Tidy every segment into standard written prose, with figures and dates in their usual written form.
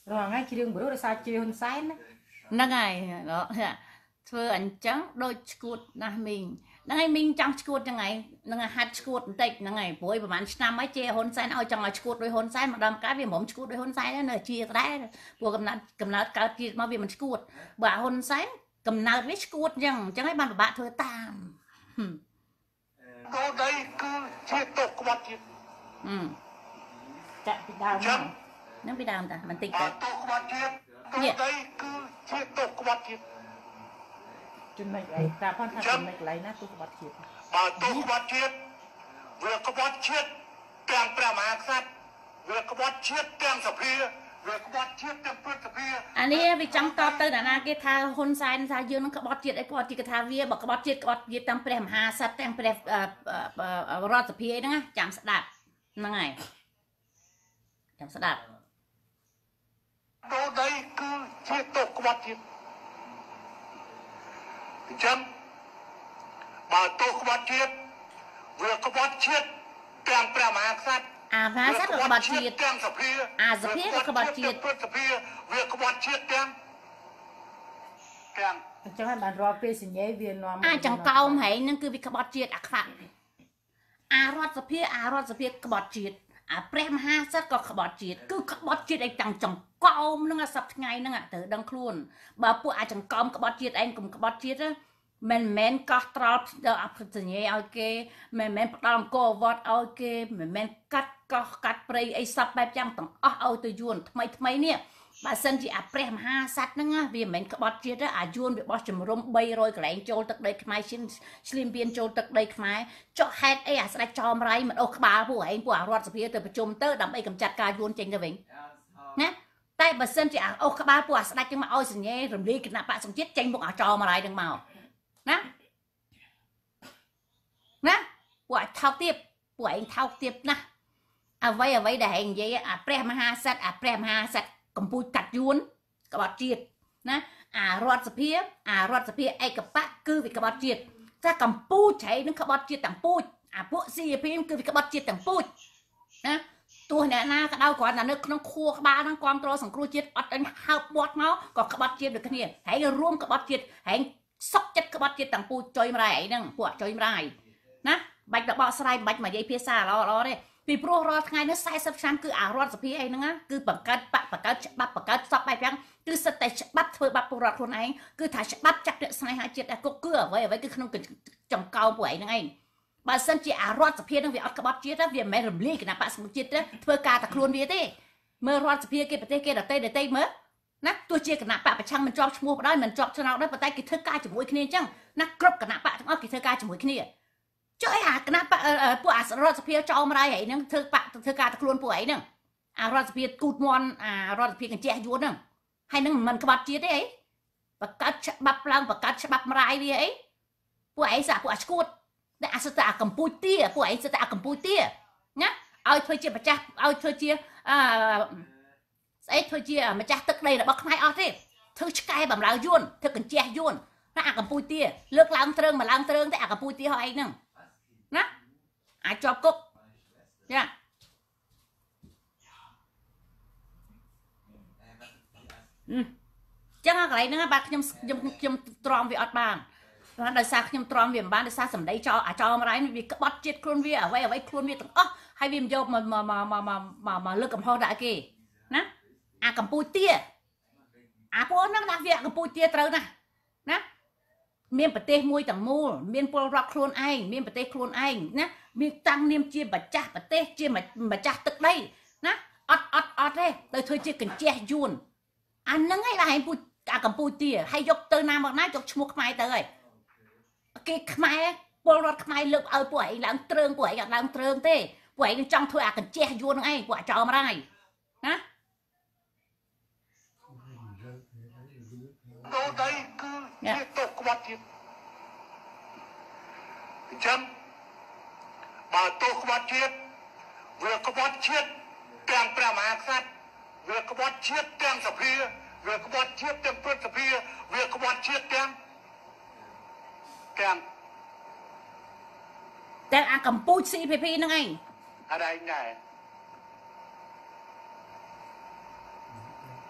รอngay chỉ đường bữa rồi sao chiều hôm sáng nó ngày đó thưa anh trắng đôi chuột là mình ngày mình trong chuột như ngày hạt chuột tịch ngày buổiประมาณnăm mấy chia hôn sáng ao trong chuột đôi hôn sáng mà đâm cá vì mỏm chuột đôi hôn sáng đó là chia cái buổi cầm nát cá chia mà vì mình chuột bà hôn sáng cầm nát với chuột chẳng chẳng hay bạn bạn thôi tam ở đây cứ chia tục của bạn chạy bị đau chứ nó bị đau ta mình tịch tục của bạn ở đây cứ chia tục của bạn chừng này lại ta quan sát chừng này lại nát tôi bắt chiết bà tục của bạn việc của bạn chiết càng bèo mà sát việc của bạn chiết càng sập hia việc của bạn chiết càng phơi sập hia anh ấy bị trắng to tới là na cái tha hôn sai tha dương nó có bọt chiết ấy có chỉ cái tha vía bọc bọt chiết tăng bèo hà sát tăng bèo rọt sập hia đó chạm sạt đạp nó ngày chạm sạt đạp ở đây cứ chia tục của bạn chân bà tục của bạn việc của bạn chiết càng bèo mà sát phá sát là bọt chiết sập hia sập hia là bọt chiết việc của bạn chiết càng chẳng hạn bạn rò pe sinh nhảy viên nó chẳng câu hay nên cứ bị bọt chiết khạc rọt sập hia bọt chiết prem ha sát có bọt chiết cứ bọt chiết ấy chẳng câu nó sập ngày nó từ đằng khuôn bà phụ chẳng câu bọt chiết anh cùng bọt chiết á mình có trọt đỡ áp sự nhẹ ok mình đong cô vót ok mình cắt prey ấy sắp bài chẳng tầng ao từ yuan thay nè bà sân chỉ prem ha sát nó nghe vì mình có bọt chiết á yuan bị bọt chìm rôm bay rồi cái này trôi tật đây khai xin slim biên trôi tật đây khai cho hết ấy sẽ cho mày mình ô ba phụ anh của rọt sập từ chùm tơ đâm ấy cầm chặt ca yuan trên cái vĩnh nè tay bà sân chỉ ô ba phụ sẽ cái mà ôi sự nhẹ rồi đi cái nạp bạn sống chết tranh bụng cho mày đừng màu nè buổi thao tiếp nè vậy để hình vậy prem ha sát cầm bùi cắt yuan các bạn triệt nè rọt sập hia ai các bạn cứ vì các bạn triệt ra cầm bùi cháy nó các bạn triệt tặng bùi bộ gì phim cứ vì các bạn triệt tặng bùi nè tôi nè na cái đau quá là nó khô các bạn nó con trôi sòng cua triệt bắt anh hao bọt máu còn các bạn triệt được cái này hãy rôm các bạn triệt hãy sốc chất các bạn triệt tặng bùi chơi mà này nè bộ chơi mà này nè bạch đã bỏ sai bạch mà dây phía xa lo đấy vì pro rồi ngày nó sai sắp sáng cứ rọt sập ấy nữa cứ bằng cách sắp bài phẳng cứ sắp tay bắt thôi bắt pro luôn anh cứ thả bắt chắc được sai hai chiếc đã có cửa vậy cứ không cần trồng cao của ấy nữa anh bà sân chỉ rọt sập nó vì các bạn chiếc đó vì mẹ rầm ly cái nào bạn sắm chiếc đó thôi cả ta luôn vì thế mơ rọt sập kia là tây mới nè tôi chia cái nào bạn phải chăng mình drop mua đó mình drop cho nào đấy tay cái thơ ca chỉ mũi kia chăng nè crop cái nào bạn cái thơ ca chỉ mũi kia chơi cái nàoពួករត់សភាចោលមកហើយហ្នឹងធ្វើការខ្លួនពួកឯងហ្នឹងរត់សភាគូតមន់រត់សភាកញ្ចេះយួនហ្នឹងហើយហ្នឹងមិនក្បត់ជាតិទេអីបកាត់ច្បាប់ឡើងបកាត់ច្បាប់មរាយវាអីពួកឯងសាពួកឈួតតែសិតតែកម្ពុជាទាពួកឯងសិតតែកម្ពុជាទាណាឲ្យធ្វើជាម្ចាស់ឲ្យធ្វើជាស្អីធ្វើជាម្ចាស់ទឹកដីរបស់ខ្មែរអស់ទេធ្វើឆ្កែបំរើយួនធ្វើកញ្ចេះយួនតែកម្ពុជាទាលើកឡើងទ្រើងមកឡើងទ្រើងតែកម្ពុជាទាហើយឯងហ្នឹងណាជាប់គុកចាចឹងកន្លែងហ្នឹងបាទខ្ញុំទ្រាំវាអត់បានដោយសារខ្ញុំទ្រាំវាមិនបានដោយសារសម្ដីចោលមរ៉ៃវាក្បត់ជាតិខ្លួនវាអ្វីខ្លួនវាទាំងអស់ហើយវាមិនយកមកលើកកំហុសដាក់គេណាកម្ពុជាទាពួកហ្នឹងដាក់វាកម្ពុជាត្រូវណាមានប្រទេសមួយទាំងមូលមានពលរដ្ឋខ្លួនឯងមានប្រទេសខ្លួនឯងណាមានតាំងនាមជាម្ចាស់ប្រទេសជាម្ចាស់ទឹកដីណាអត់ទេទៅធ្វើជាកញ្ចេះយួនហ្នឹងឯងឡើងកម្ពុជាហើយយកទៅណាមកណាយកឈ្មោះខ្មែរទៅហើយគេខ្មែរពលរដ្ឋខ្មែរលើកឲ្យពួកឯងឡើងទ្រើងពួកឯងអត់ឡើងទ្រើងទេពួកឯងចង់ធ្វើកញ្ចេះយួនហ្នឹងឯងពួកចោលមកហើយណា ở đây cứ chia tục của bạn chân bà tục của bạn việc của bạn càng bèo mà sát việc của bạn càng sập hia việc của bạn càng phơi sập hia việc của bạn càng แต่កម្ពុជា CPP ហ្នឹងឯង ở đây này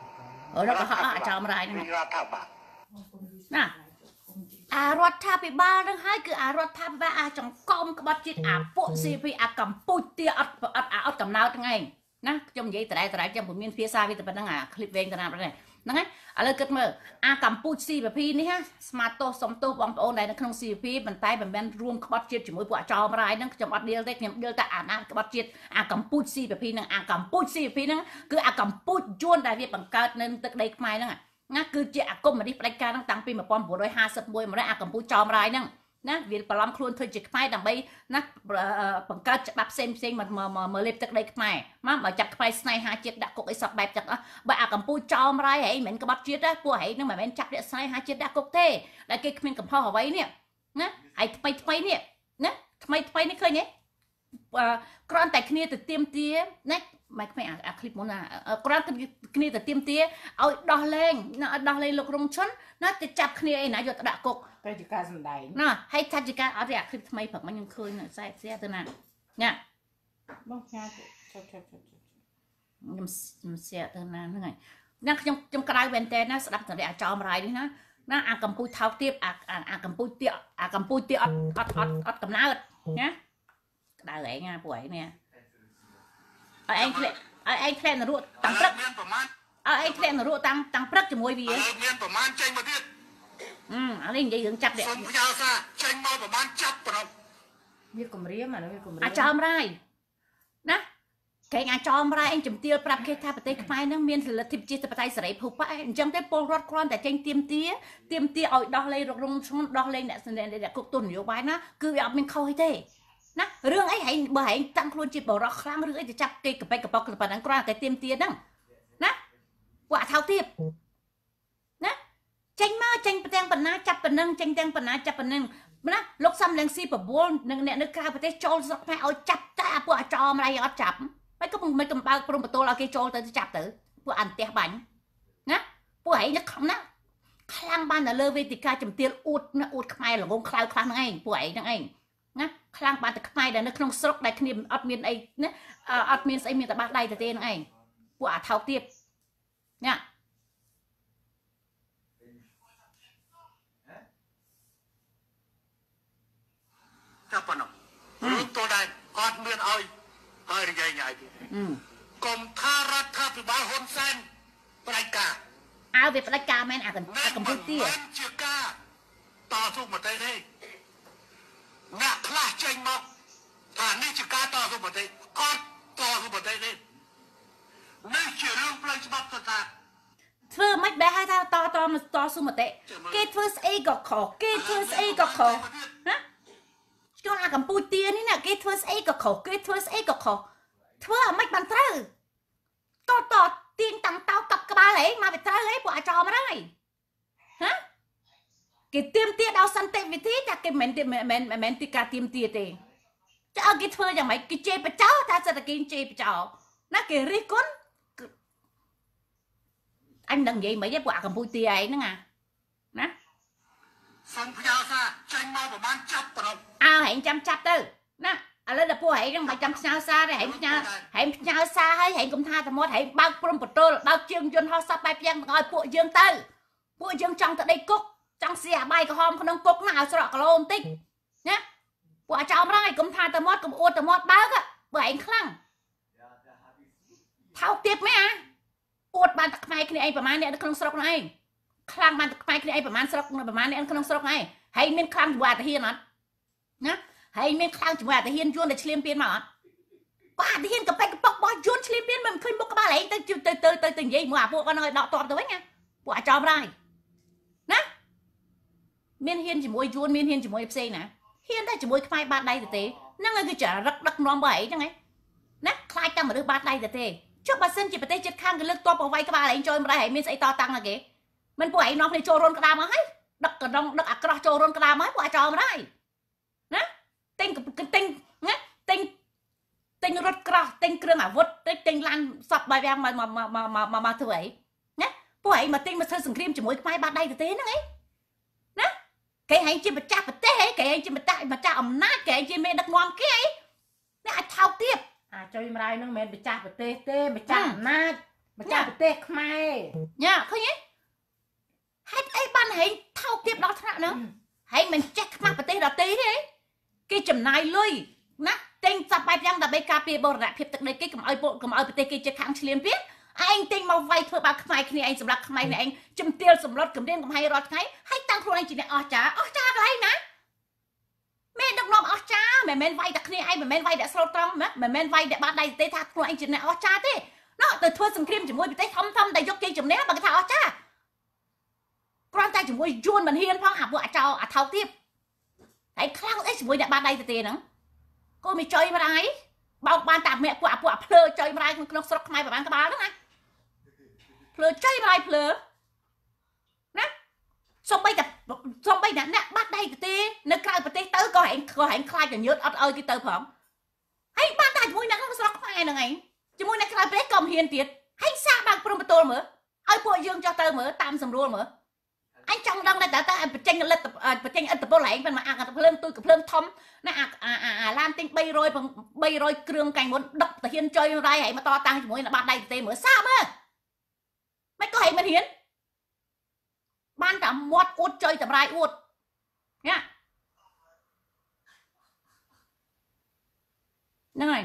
เราก็เขาจอมรายนั่นรัฐบาลนะรัฐพิบาลนั่นให้คือรัฐพิบาลจังกอมกบฏจิตพวกซีพีกัมพูเตียอัดกำนาทั้งไงนะจำยัยแต่ไรจำผมมีเพียซาวิตเป็นตั้งคลิปเวงตนาเป็นไงนั่นไงอะไรเกิดเมื่อกัมพูซีแบบพี่นี่ฮะสมาร์ทโตสมโตบอมโอนในขนมซีพีมันไต่แบบเป็นรวมกบฏจิตจมูกปวดจอมรายนั่นจำอัดเดียวได้เนี่ยเดียวแต่น้ำกบฏจิตกัมพูซีแบบพี่นั่งกัมพูซีแบบพี่นั่งคือกัมพูจวนได้เวียบังเกิดในตึกใดไม้นั่งนั่นคือเจ้ากุมมาที่รายการตั้งปีมาปอนบัว150 มวยมาได้กัมพูจอมรายนั่งนะเวียนปลอมครูนเธอจิตไม้ดังใบนะบังเกิดจะแบบเซ็งมาเล็บตึกใดไม้มาจับไม้สไนหาจิตดักกุกไอสับแบบจากแบบกัมพูจอมรายให้เหม็นกบฏจิตได้ปัวให้นั่งแบบเหม็นจับเด็กสไนหาจิตดักกุกเท่แล้วเกี่ยเหม็นกับพ่อเอาไว้เนี่ยนะไอ้ทำไมเนี่ยนะทำไมนี่เคยเนี่ยกรอนแต่คณีแต่เตรียมเตี้ยนะไม่คลิปมันนะกรอนคณีแต่เตรียมเตี้ยเอาดอเลงลูกรงชนน่าจะจับคณีไอ้ไหนหยดดักกุกទៅជាការសំដែងน่ะให้ทัศการเอาแต่คลิปทำไมผักมันยังเคยเนี่ยใส่เสียตัวนั้นเนี่ยបងផ្ញើឆាប់ខ្ញុំเสียตัวนั้นហ្នឹងហើយណាខ្ញុំក្រៅមែនតើណាស្ដាប់តែអាចោមរាយនេះណាកំពុយថោកទៀតកំពុយទៀតអត់កំណើតណាក្តៅឯងណាពួកឯងនេះឲ្យឯងធ្លាក់នរកតាំងព្រឹកឲ្យឯងធ្លាក់នរកតាំងព្រឹកជាមួយវាមានប្រមាណចេញមកទៀតអានេះនិយាយរឿងចាប់នេះសូមផ្ញើសារចេញមកប្រមាណចាប់ប្រហែលវាគម្រាមអានេះវាគម្រាមអាចោមរាយណាគេអាចោមរាយឯងជំទាវប្រាប់គេថាប្រទេសខ្មែរនឹងមានសិលធិបជាតិបតៃសេរីភពអញ្ចឹងទេពលរដ្ឋគ្រាន់តែចេញទៀមទាឲ្យដោះលែងរករងឈ្មោះដោះលែងអ្នកគុកទុននយោបាយណាគឺវាអត់មានខុសអីទេណារឿងអីហែងបើហែងតាំងខ្លួនជាបរិសុទ្ធខ្លាំងរឿងអីទៅចាប់គេកប៉ិកប៉ុកប៉ុណ្ណឹងគ្រាន់តែទៀមទាហ្នឹងណាពួកអាថោទៀតណាចេញមកចេញប្រទាំងបណ្ណាចាប់ប៉ុណ្ណឹងចេញទាំងបណ្ណាចាប់ប៉ុណ្ណឹងណាលោកសំលៀងស៊ីបបួលនឹងអ្នកនៅក្រៅប្រទេសចូលស្រុកខ្មែរឲ្យចាប់តែពួកអាចោមរាយអត់ចាប់មិនកំបើកព្រំបន្ទោលឲ្យគេចូលទៅចាប់ទៅពួកអន្ទះបាញ់ណាពួកឯងនឹកខ្លាំងបានទៅលើវេទិកាជំទាវអួតខ្មែរល្ងងខ្លៅខ្លះហ្នឹងឯងពួកឯងហ្នឹងឯងណាខ្លាំងបានតែខ្មែរដែលនៅក្នុងស្រុកដែលគ្នាអត់មានអីណាអត់មានស្អីមានតែបាសដៃទៅទេហ្នឹងឯងពួកអាថោកទៀតណាចាប់ប៉ុណ្ណឹងរឿងតដែរអត់មានឲ្យនិយាយញ៉ៃទៀតកុំថារដ្ឋាភិបាលហ៊ុនសែនផ្ដាច់ការវាផ្ដាច់ការមែនកំពុយទាជាការតស៊ូមតិទេអ្នកខ្លះចេញមកថានេះជាការតស៊ូមតិអត់តស៊ូមតិទេនេះជារឿងផ្លូវច្បាប់ទៅថាធ្វើមិនដែរឲ្យថាតស៊ូមតិគេធ្វើស្អីក៏ខុសគេធ្វើស្អីក៏ខុសណាចូលកំពុយទានេះណាគេធ្វើស្អីក៏ខុសគេធ្វើស្អីក៏ខុសធ្វើឲ្យមិនបានត្រូវតទៀងតាំងតោកັບក្បាលហីមកវាត្រូវហីពួកអាចោមហើយហ៎គេទៀមទាដល់សន្តិវិធីតែគេមិនទីការទៀមទាទេចៅគេធ្វើយ៉ាងម៉េចគេជេរបចោថាសិតតែគេជេរបចោណាគេរិះគន់អញនឹងនិយាយមិនទេពួកអាកំពុយទាឯងហ្នឹងណាសូមផ្ញើសារចេញមកប្រហែលចាប់ប្រហែលហែងចាំចាប់ទៅណាឥឡូវដល់ពួកហែងហ្នឹងមិនចាំផ្ញើសារទេហែងផ្ញើសារឲ្យហែងកុំថាតែមាត់ហែងបើកព្រំបតលបើកជើងយន្តហោះសពបែបយ៉ាងឲ្យពួកយើងទៅពួកយើងចង់ទៅដីគុកចង់ស៊ីអាបាយក្រហមក្នុងគុកណាឲ្យស្រក់គីឡូបន្តិចណាពួកអាចោមរងឲ្យកុំថាតែមាត់កុំអួតតែមាត់បើកបើហែងខ្លាំងថោកទៀតមែនអួតបានតែខ្មែរគ្នាឯងប្រហែលអ្នកនៅក្នុងស្រុកហ្នឹងឯងខ្លាំងបានតែខ្មែរគ្នាឯងប្រហែលស្រុកប្រហែលអ្នកក្នុងស្រុកហ្នឹងឯងហែងមានខ្លាំងជាមួយអាតាហ៊ានអត់ណាហើយមានខ្លាំងជាមួយអាតាហ៊ានយួនដែលឆ្លៀមពៀនមកអត់បាទអាតាហ៊ានកប៉ិកកប៉ុកបោះយួនឆ្លៀមពៀនមិនឃើញមុខក្បាលឯងទៅនិយាយមួយអាពួកគាត់នឹងឲ្យដកតបទៅវិញណាពួកអាចោមរាយណាមានហ៊ានជាមួយយួនមានហ៊ានជាមួយផ្សេងណាហ៊ានតែជាមួយខ្មែរបាតដៃទៅទេហ្នឹងហើយគឺជារឹកដឹកនាំបើអីហ្នឹងឯងណាខ្លាចតែមនុស្សបាតដៃទៅទេចុះបើសិនជាប្រទេសជិតខាងគេលើកតបអវ័យក្បាលឯងចូលម្ដេចហើយមានស្អីតតាំងណាគេមិនពួកឯងនាំគ្នាចូលរុនក្តាមមកហើយដឹកកណ្ដុងដឹកអាក្រោះចូលរុនក្តាមមកហើយពួកអាចោមរាយណាទិញណាទិញរថក្រោះទិញគ្រឿងអាវុធទិញឡានសពបាយយ៉ាងមកធ្វើអីណាពួកឯងមកទិញមកធ្វើសង្គ្រាមជាមួយខ្មែរបាតដៃទៅទេហ្នឹងឯងណាគេហែងជាម្ចាស់ប្រទេសឯងគេហែងជាម្ចាស់អំណាចគេហែងជាមេដឹកនាំគេឯងនេះអាចថោកទៀតអាចុយម្ដាយហ្នឹងមិនមែនម្ចាស់ប្រទេសទេម្ចាស់អំណាចម្ចាស់ប្រเตะไม่เนี่ยเขาเนี้ยให้ไอ้บ้านให้เท่าเทียบเราชนะเนาะให้มันแจ็คมาประเทศเราตีดิกี่จำนายเลยนะเต็งจับไปยังแต่ไปกาเปียบอระเพียบตึกในกี่กับไอ้โบกับไอ้ประเทศกี่จะขังเฉลี่ยเพี้ยไอ้เต็งมาไว้เพื่อบาขมายขี้ไอ้สำหรับขมายเนี่ยเองจำเตียวสำรวจกับเด่นกับให้รอดไงให้ตั้งครัวไอ้จีเนี่ยอ๋อจ้าอะไรนะแม่ดักนอมอ๋อจ้าแม่แม่ไว้แต่ขี้ไอ้แม่แม่ไว้แต่สโลตรองแม่แม่ไว้แต่บ้านใดเตะทักครัวไอ้จีเนี่ยอ๋อจ้าดิเนาะแต่ทัวร์สังคมจมูกไปเตะทำแต่ยกเกยจมเนี้ยบางทีอ๋อจ้ากรอนใจจมูกยวนมันเฮียนพ้องอาบัวเจ้าเท้าทิพย์ไอ้คลั่งไอ้จมูกเนี่ยบ้านใดเตะนังก็มีจอยมาได้bao ban tạm mẹ quả phơ chơi mai nó sọc mai và bán cái bá đó này phơ chơi mai phơ nè xong bây nè bắt đây cái tê nó cài cái tê tới có hẹn khai cho nhớ ơi cái tờ phẩm hay ban tài mùi nắng nó sọc mai là ngày chỉ mùi này cài cái cầm hiền tiệt hay sao bằng promotor mở ơi bộ dương cho tờ mở tam sầm luôn mở anh trong đang là ta tranh lên tập tranh tập bao lại mà tập lên tôi tập lên thom nè lan tinh bay rồi kêu cành muốn đập ta hiên chơi ra hãy mà to tăng mỗi là bạn đây tê mở sao mà mấy có hãy mà hiến ban cả mót uất chơi tập rai uất nhá này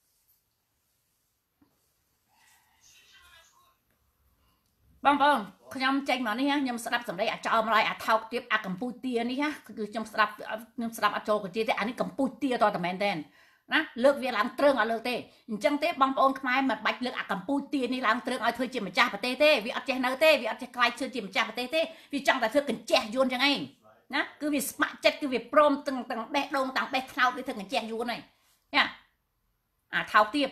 vâng nhom tranh mà này nhom sập sầm đây cho mà lại thao tiếp Campuchia này haคือnhom sập cho cái gì thế anh Campuchia to tầm đenนะเลือกเวียนล้างเตรื่องเอาเลือกเต้จังเต้บางปอนขมายมันบัดเลือกกัมพูชีนี่ล้างเตรื่องเอาเธอจิมจ่าประเทศเต้วิอัดเจนเต้วิอัดเจไกลเธอจิมจ่าประเทศเต้วิจังแต่เธอกันแจกยูนยังไงนะคือวิสมัครเจ็ดคือวิโปรมตึงแบกลงต่างแบกเท้าที่เธอกันแจกยูนเลยเนี่ยเท้าเทียบ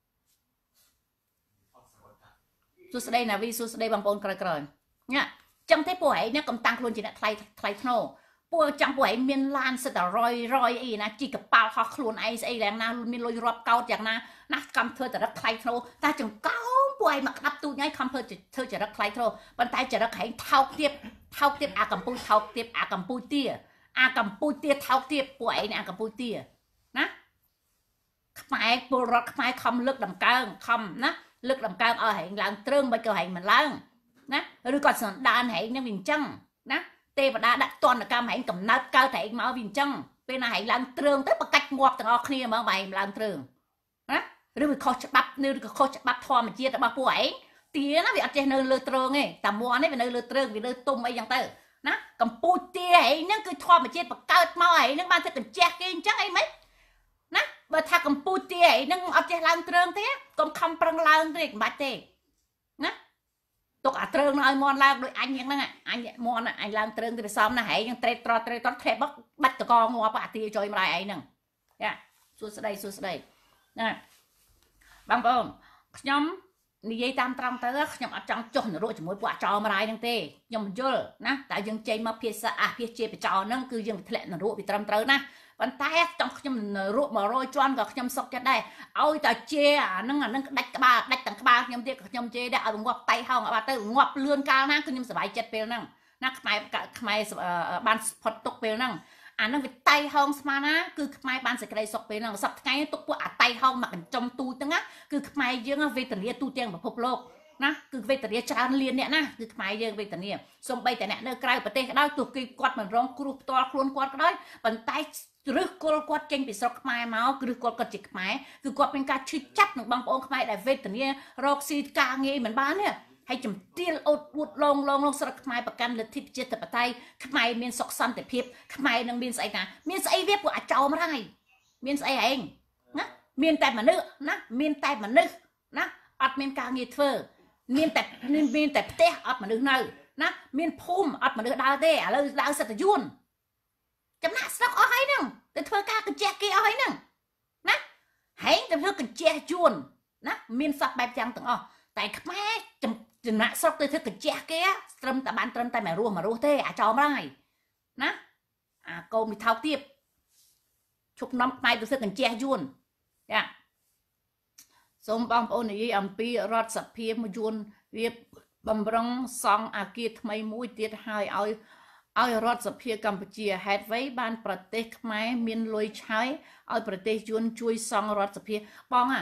สุดได้นะวิสุดได้บางปอนกระเนี่ยจังเต้ป่วยเนี่ยกำตังคลุนจีน่ะไทยโนปวดจังป่วยมีนลานสตอรอยอีนะจีกับเปล่าเขาคลุนไอ้แรงนะมีลอยรอบเกาจากนะนักกำเธอจะรักใครโทรแต่จังเก้าป่วยมาดับตัวง่ายคำเธอจะรักใครโทรบรรทายจะรักใครเท่าเทียบกัมพูเท่าเทียบกัมพูเตี้ยกัมพูเตี้ยเท่าเทียบป่วยเนี่ยกัมพูเตี้ยนะขมายปวดรถขมายคำเลือกดำกลางคำนะเลือกดำกลางแห่งล้างเตรื่องไปเกิดแห่งมันล้างนะหรือก่อนสันดานแห่งเนี่ยวินจังนะเตปดาดักตอนกำแห่งกำนัดเก้าแห่งมาวินจังเป็นแห่งล้างเตรื่องแต่ประกัดงวบต่างออกเนี่ยมาใหม่ล้างเตรื่องนะหรือเขาจะบับหรือเขาจะบับทอมันเจี๊ยบมาป่วยเตี้ยนะวิอัดเจนเลือดเตรื่องไงแต่มัวนี่เป็นเลือดเตรื่องเป็นเลือดตุ่มไอ้ยังเตอนะกัมพูเตี้ยไอ้นั่นคือทอมันเจี๊ยบประกัดมาไอ้นั่นบ้านจะกันแจกกินจังไอ้ไหมนะเมื่อถ้ากัมพูเตี้ยไอ้นั่นอัดเจนล้างเตรื่องเตี้ยกำคำปรังล้างเด็กบาดเจ็บนะตกเตรื่องน้อยมอนล้างโดยอันยังนั่งอันมอนอันล้างเตรื่องที่ซ้อมนะไอ้ยังเตะตรอแคบบัดตะกองหัวปะตีจอยมาไอ้นั่งเนี่ยสุดใดนะบางคนยมนิยตามตรังเตอร์ยมอัดจังจนรู้จมูกปวดจอมาไอ้นั่งเตยมเยอะนะแต่ยังใจมาเพียสเพียเจไปจอนั่งคือยังทะเลนรู้ไปตรังเตอร์นะวันแต่จังยมรู้มาโรยจวนกับยมสกจะได้เอาแต่เจนั่งดักกระบาตังกระบายมเดียกับยมเจได้เอางวบไตห้องเอาไตงวบเลื่อนกลางนะคือยมสบายเจ็ดเปลนั่งนักขมายบ้านพอตกเปลนั่งนั่งไปไตห้องสมานะคือขมายบ้านสกายสกเปลนั่งสับไงตกพวกไตห้องมากันจมตูตั้งนะคือขมายยังเวทเรียตูเตียงแบบพบโลกนะคือเวทเรียชาเรียนเนี่ยนะคือขมายยังเวทเรียสมไปแต่เนี่ยเนื้อกลายประเทศได้ตัวกีกอดเหมือนร้องครูตัวครูนกอดก็ได้ปันไตหรือกอดเจงไปสกขมายมาหรือกอดกระจิกขมายคือกอดเป็นการชิดจับหนึ่งบางองค์ขมายแต่เวทเรียรอกซีกาเงี้ยเหมือนบ้านเนี่ยให้จำเตี้ยอดวุดลงสระขมายประกันเลยทิพย์เจตปไตยขมายมีนสกสันแต่เพียบขมายนังมีนใส่นะมีนใส่เวียบกว่าเจ้ามาได้มีนใส่เองนะมีนแต่มันนึกนะมีนแต่มันนึกนะอัดมีนกาเงี้ยเธอมีนแต่เตะอัดมันนึกเนอนะมีนพุ่มอัดมันนึกดาวเตะแล้วดาวสัตยุนจำหน้าสักเอาให้หนึ่งแต่เธอกากันแจกกี่เอาให้หนึ่งนะให้แต่เธอกันแจกยุนนะมีนสักแบบจังต่างอ๋อแต่ขมายจำหน้าสักแต่เธอกันแจกกี่ตรมแต่บ้านตรมแต่ไม่รู้เตะจอมได้นะโกมีเท้าเทียบชุกน้ำไปตัวเธอกันแจกยุนเนี่ยสมบังปนนี้อัมพีรอดสับเพียมยุนเวียบบำรังซองอากีทไม่มุ้ยเตียดหายเอารอดสับเพียกัมพูชีแฮดไว้บ้านประเทศขมายมีนลอยใช้เอาประเทศยุนช่วยซองรอดสับเพียปอง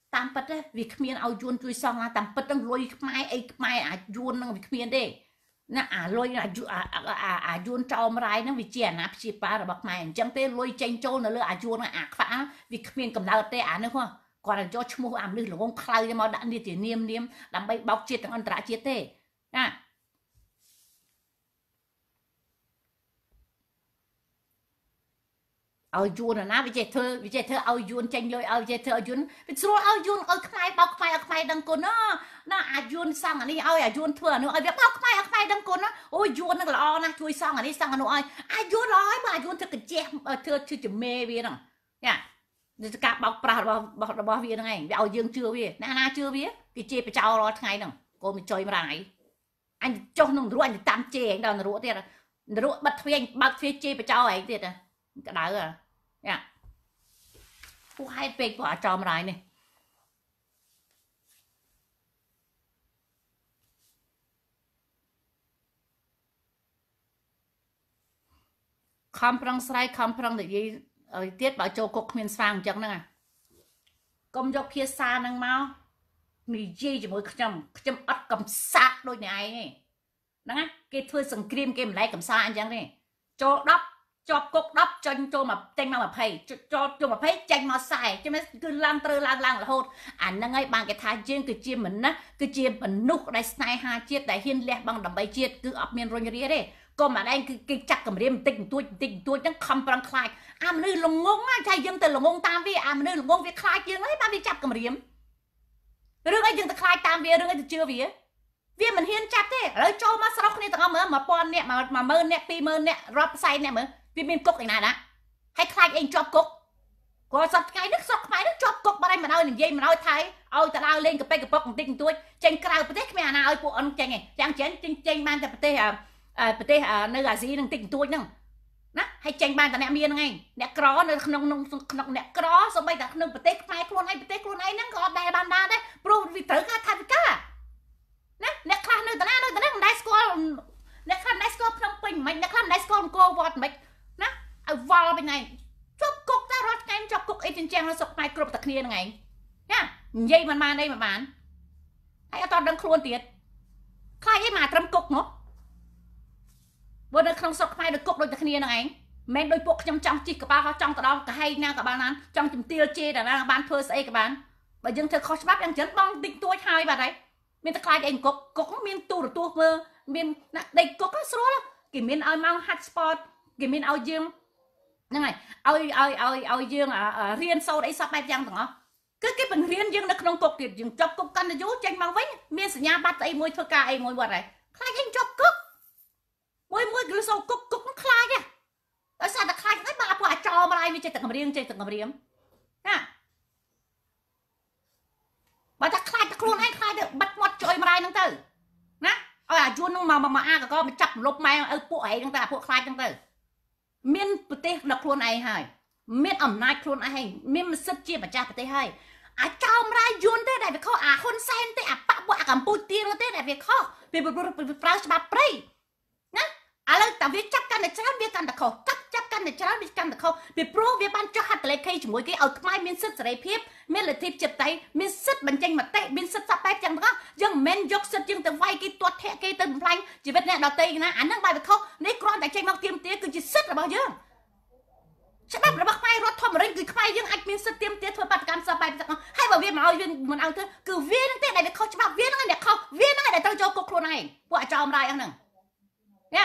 តាមពិតទេវាគ្មានឲ្យយួនជួយសងតាមពិតនឹងលុយខ្មែរអីខ្មែរអាយួននឹងវាគ្មានទេណាអាលុយអាយួនចោមរាយហ្នឹងវាជាអាណាព្យាបាលរបស់ខ្មែរអញ្ចឹងទេលុយចេញចូលនៅលើអាយួនអាខ្វាវាគ្មានកំណើតទេអានេះគាត់តែយកឈ្មោះអាមនុស្សល្ងងខ្លៅមកដាក់នីតិនាមដើម្បីបោកជាតិទាំងអន្តរជាតិទេណាឲ្យយួនណាវាចេះធ្វើឲ្យយួនចេញលុយឲ្យចេះធ្វើឲ្យយួនវាស្រួលឲ្យយួនឲ្យខ្មែរបោកខ្មែរឲ្យខ្មែរដឹងគុណណាអាយួនសង់អានេះឲ្យអាយួនធ្វើអានោះឲ្យវាបោកខ្មែរឲ្យខ្មែរដឹងគុណណាអូយយួននឹងល្អណាស់ជួយសង់អានេះសង់អានោះឲ្យអាយួនល្អហើយបើអាយួនធ្វើកញ្ចេះធ្វើជាជំមេវាហ្នឹងយ៉ានេះការបោកប្រាស់របស់វាហ្នឹងឯងវាឲ្យយើងជឿវាណាជឿវាគេជេរបចោលរាល់ថ្ងៃហ្នឹងកូនមិនចុយម្រាយអញចុះនឹងរួចអញតាមជេរឯងដល់នរកទៀតនរកបិទទ្វារបើកទ្វារជេរបចោលឯងទៀតក្តៅយ៉ាពួកហេតុពេកពួកអាចោមរាយនេះខំប្រឹងស្រ័យខំប្រឹងនិយាយឲ្យទៀតបើចូលគុកគ្មានស្វាងអញ្ចឹងហ្នឹងកុំយកភាសាហ្នឹងមកនិយាយជាមួយខ្ញុំអត់កំសាកដូចអ្នកឯងហ្នឹងណាគេធ្វើសង្គ្រាមគេម្លែកកំសាកអញ្ចឹងទេចូល10ជាប់គុក10ចេញចូលមកចេញមក20ចូល20ចេញមក40ចឹងគឺឡើងត្រូវឡើងរហូតអាហ្នឹងហើយបានគេថាយើងគឺជាមនុស្សដែលស្នេហាជាតិដែលហ៊ានលះបង់ដើម្បីជាតិគឺអត់មានរុញរាទេកុំអាឯងគឺគេចាក់គម្រាមបន្តិចបន្តួចហ្នឹងខំប្រឹងខ្លាចអាមនុស្សល្ងងណាចាយើងទៅល្ងងតាមវាអាមនុស្សល្ងងវាខ្លាចយើងហើយបានវាចាប់គម្រាមរឿងអីយើងទៅខ្លាចតាមវារឿងអីទៅជឿវាមិនហ៊ានចាប់ទេឥឡូវចូលមកស្រុកគ្នាទាំងអស់មើល1000នាក់10000នាក់20000នាក់រាប់ផ្សែងនាក់មើលវាមានគុកឯណាហើយខ្លាចអីជាប់គុកគាត់សប្ថ្ងៃនេះស្រុកខ្មែរនេះជាប់គុកបាត់ហើយមិនឲ្យនិយាយមិនឲ្យថៃឲ្យទៅដើរលេងកប៉ិកកប៉ុកបន្តិចបន្តួចចេញក្រៅប្រទេសគ្មានអាណាឲ្យពួកអនចេញទេយ៉ាងចេញបានតែប្រទេសនៅអាស៊ីនឹងតិចបន្តួចហ្នឹងណាហើយចេញបានតែអ្នកមានហ្នឹងឯងអ្នកក្រនៅក្នុងអ្នកក្រសូម្បីតែក្នុងប្រទេសខ្មែរខ្លួនឯងហ្នឹងក៏អត់ដែលបានដែរព្រោះវាត្រូវការថវិកាណាអ្នកខ្លះនៅតាណាមិនដែលស្គាល់អ្នកខ្លះមិនដែលស្គាល់ភ្នំពេញមិនអ្នកខ្លះមិនដែលស្គាល់អង្គរវត្តមិនណាឲ្យវល់ពេញហ្នឹងជាប់គុកតែរាល់ថ្ងៃជាប់គុកអីចិញ្ចាំងនៅស្រុកខ្មែរគ្រប់តែគ្នាហ្នឹងឯងណានិយាយមិនបានអីមិនបានហើយអត់ដឹងខ្លួនទៀតខ្លាចអីមកត្រឹមគុកមកបើនៅក្នុងស្រុកខ្មែរនៅគុកដូចតែគ្នាហ្នឹងឯងមិនដូចពួកខ្ញុំចង់ជីកក្បាលចង់ទៅដល់កហែងណាក៏បានណាចង់ជំទាវជេរណាបានធ្វើស្អីក៏បានបើយើងធ្វើខុសច្បាប់យ៉ាងច្រើនបងតិចតួចហើយបាទហើយមានតែខ្លាចអីគុកមានទូរទស្សន៍មើលមានណាដេកគុកស្រួលគេមានឲ្យមកហាត់ sport គេមានឲ្យយើងហ្នឹងហើយឲ្យយើងរៀនសូត្រអីសពបែបយ៉ាងទាំងអស់គឺគេបង្រៀនយើងនៅក្នុងគុកទៀតយើងជាប់គុកកាន់តែយូរចេញមកវិញមានសញ្ញាបត្រអីមួយធ្វើការអីមួយវត្តហើយខ្លាចអីជាប់គុកមួយគឺសូគុកខ្លាចហ៎ដោយសារតែខ្លាចហ្នឹងបើពួកអាចោមរាយវាចេះតែគម្រាមណាបើថាខ្លាចតែខ្លួនឯងខ្លាចទៅបាត់មាត់ជួយមរាយហ្នឹងទៅណាឲ្យអាយួនហ្នឹងមកអាក៏មកចាប់លុបម៉ែឲ្យពួកឯងហ្នឹងទៅពួកខ្លាចហ្នឹងទៅមានប្រទេសដល់ខ្លួនឯងហើយមានអំណាចខ្លួនឯងមានសិទ្ធិជាម្ចាស់ប្រទេសហើយអាចោមរាយយួនទេដែលវាខុសអាហ៊ុនសែនទេអាបពួកអាកម្ពុជាទៀតទេដែលវាខុសពីប្រើច្បាប់ព្រៃណាឥឡូវតែវាចាប់កាន់តែច្រើនវាកាន់តែខុសចាប់កាន់តែច្រើនវាកាន់តែខុសពីព្រោះវាបានចុះហត្ថលេខីជាមួយគេឲ្យខ្មែរមានសិទ្ធិសេរីភាពមានលទ្ធិជាតិតៃមានសិទ្ធិបញ្ចេញមតិមានសិទ្ធិសពបែបចឹងទាំងអស់យើងមិនមែនយកសិទ្ធិយើងទៅវាយគេទាត់ធាក់គេទៅបំផ្លាញជីវិតអ្នកដទៃណាអាហ្នឹងបែបវាខុសនេះគ្រាន់តែចេញមកទាមទារគឺជាសិទ្ធិរបស់យើងច្បាប់របស់ខ្មែររដ្ឋធម្មនុញ្ញគឺខ្មែរយើងអាចមានសិទ្ធិទាមទារធ្វើបាតកម្មសពបែបទាំងអស់ហើយបើវាមិនឲ្យមិនឲ្យធ្វើគឺវានឹងទេដែលវាខុសច្បាប់វានឹងតែខុសវានឹងតែត្រូវចូលគុកខ្លួនឯងពួកអាចោមរាយអស់ហ្នឹងណា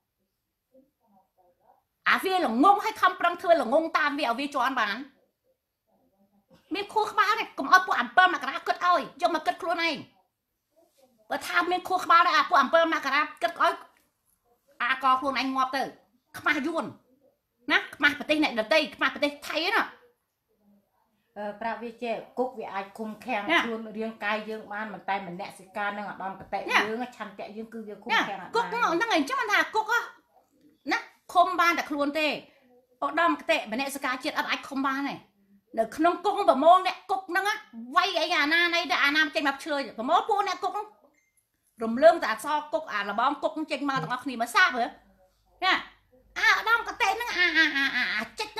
អាវាល្ងងឲ្យខំប្រឹងធ្វើល្ងងតាមវាឲ្យវាជន់បានមានខួរក្បាលទេកុំឲ្យពួក7មករាគិតឲ្យយកមកគិតខ្លួនឯងបើថាមានខួរក្បាលដែរអាពួក7មករាគិតឲ្យអាកខ្លួនឯងងាប់ទៅខ្មាស់យួនណាខ្មាស់ប្រទេសអ្នកដទៃខ្មាស់ប្រទេសថៃណាប្រាប់វាចេះគុកវាអាចគុំខាំងខ្លួនរាងកាយយើងបានមិនតែម្នាក់សិកានឹងអាដាមកតេយើងឆន្ទៈយើងគឺវាគុំខាំងគុកហ្នឹងអញ្ចឹងមិនថាគុកណាឃុំបានតែខ្លួនទេឧត្តមកតេមនសិការជាតិអត់អាចឃុំបានទេនៅក្នុងគុកប្រមូលអ្នកគុកហ្នឹងវាយអីអាណាណៃទៅអាណាចេញមកឈ្លើយប្រមូលពួកអ្នកគុកហ្នឹងរំលើងតែអក្សរគុកអាលបងគុកចេញមកទាំងអស់គ្នាមកសាបហ៎ណាអាឧត្តមកតេហ្នឹងអាចិត្តហ្នឹងវាខ្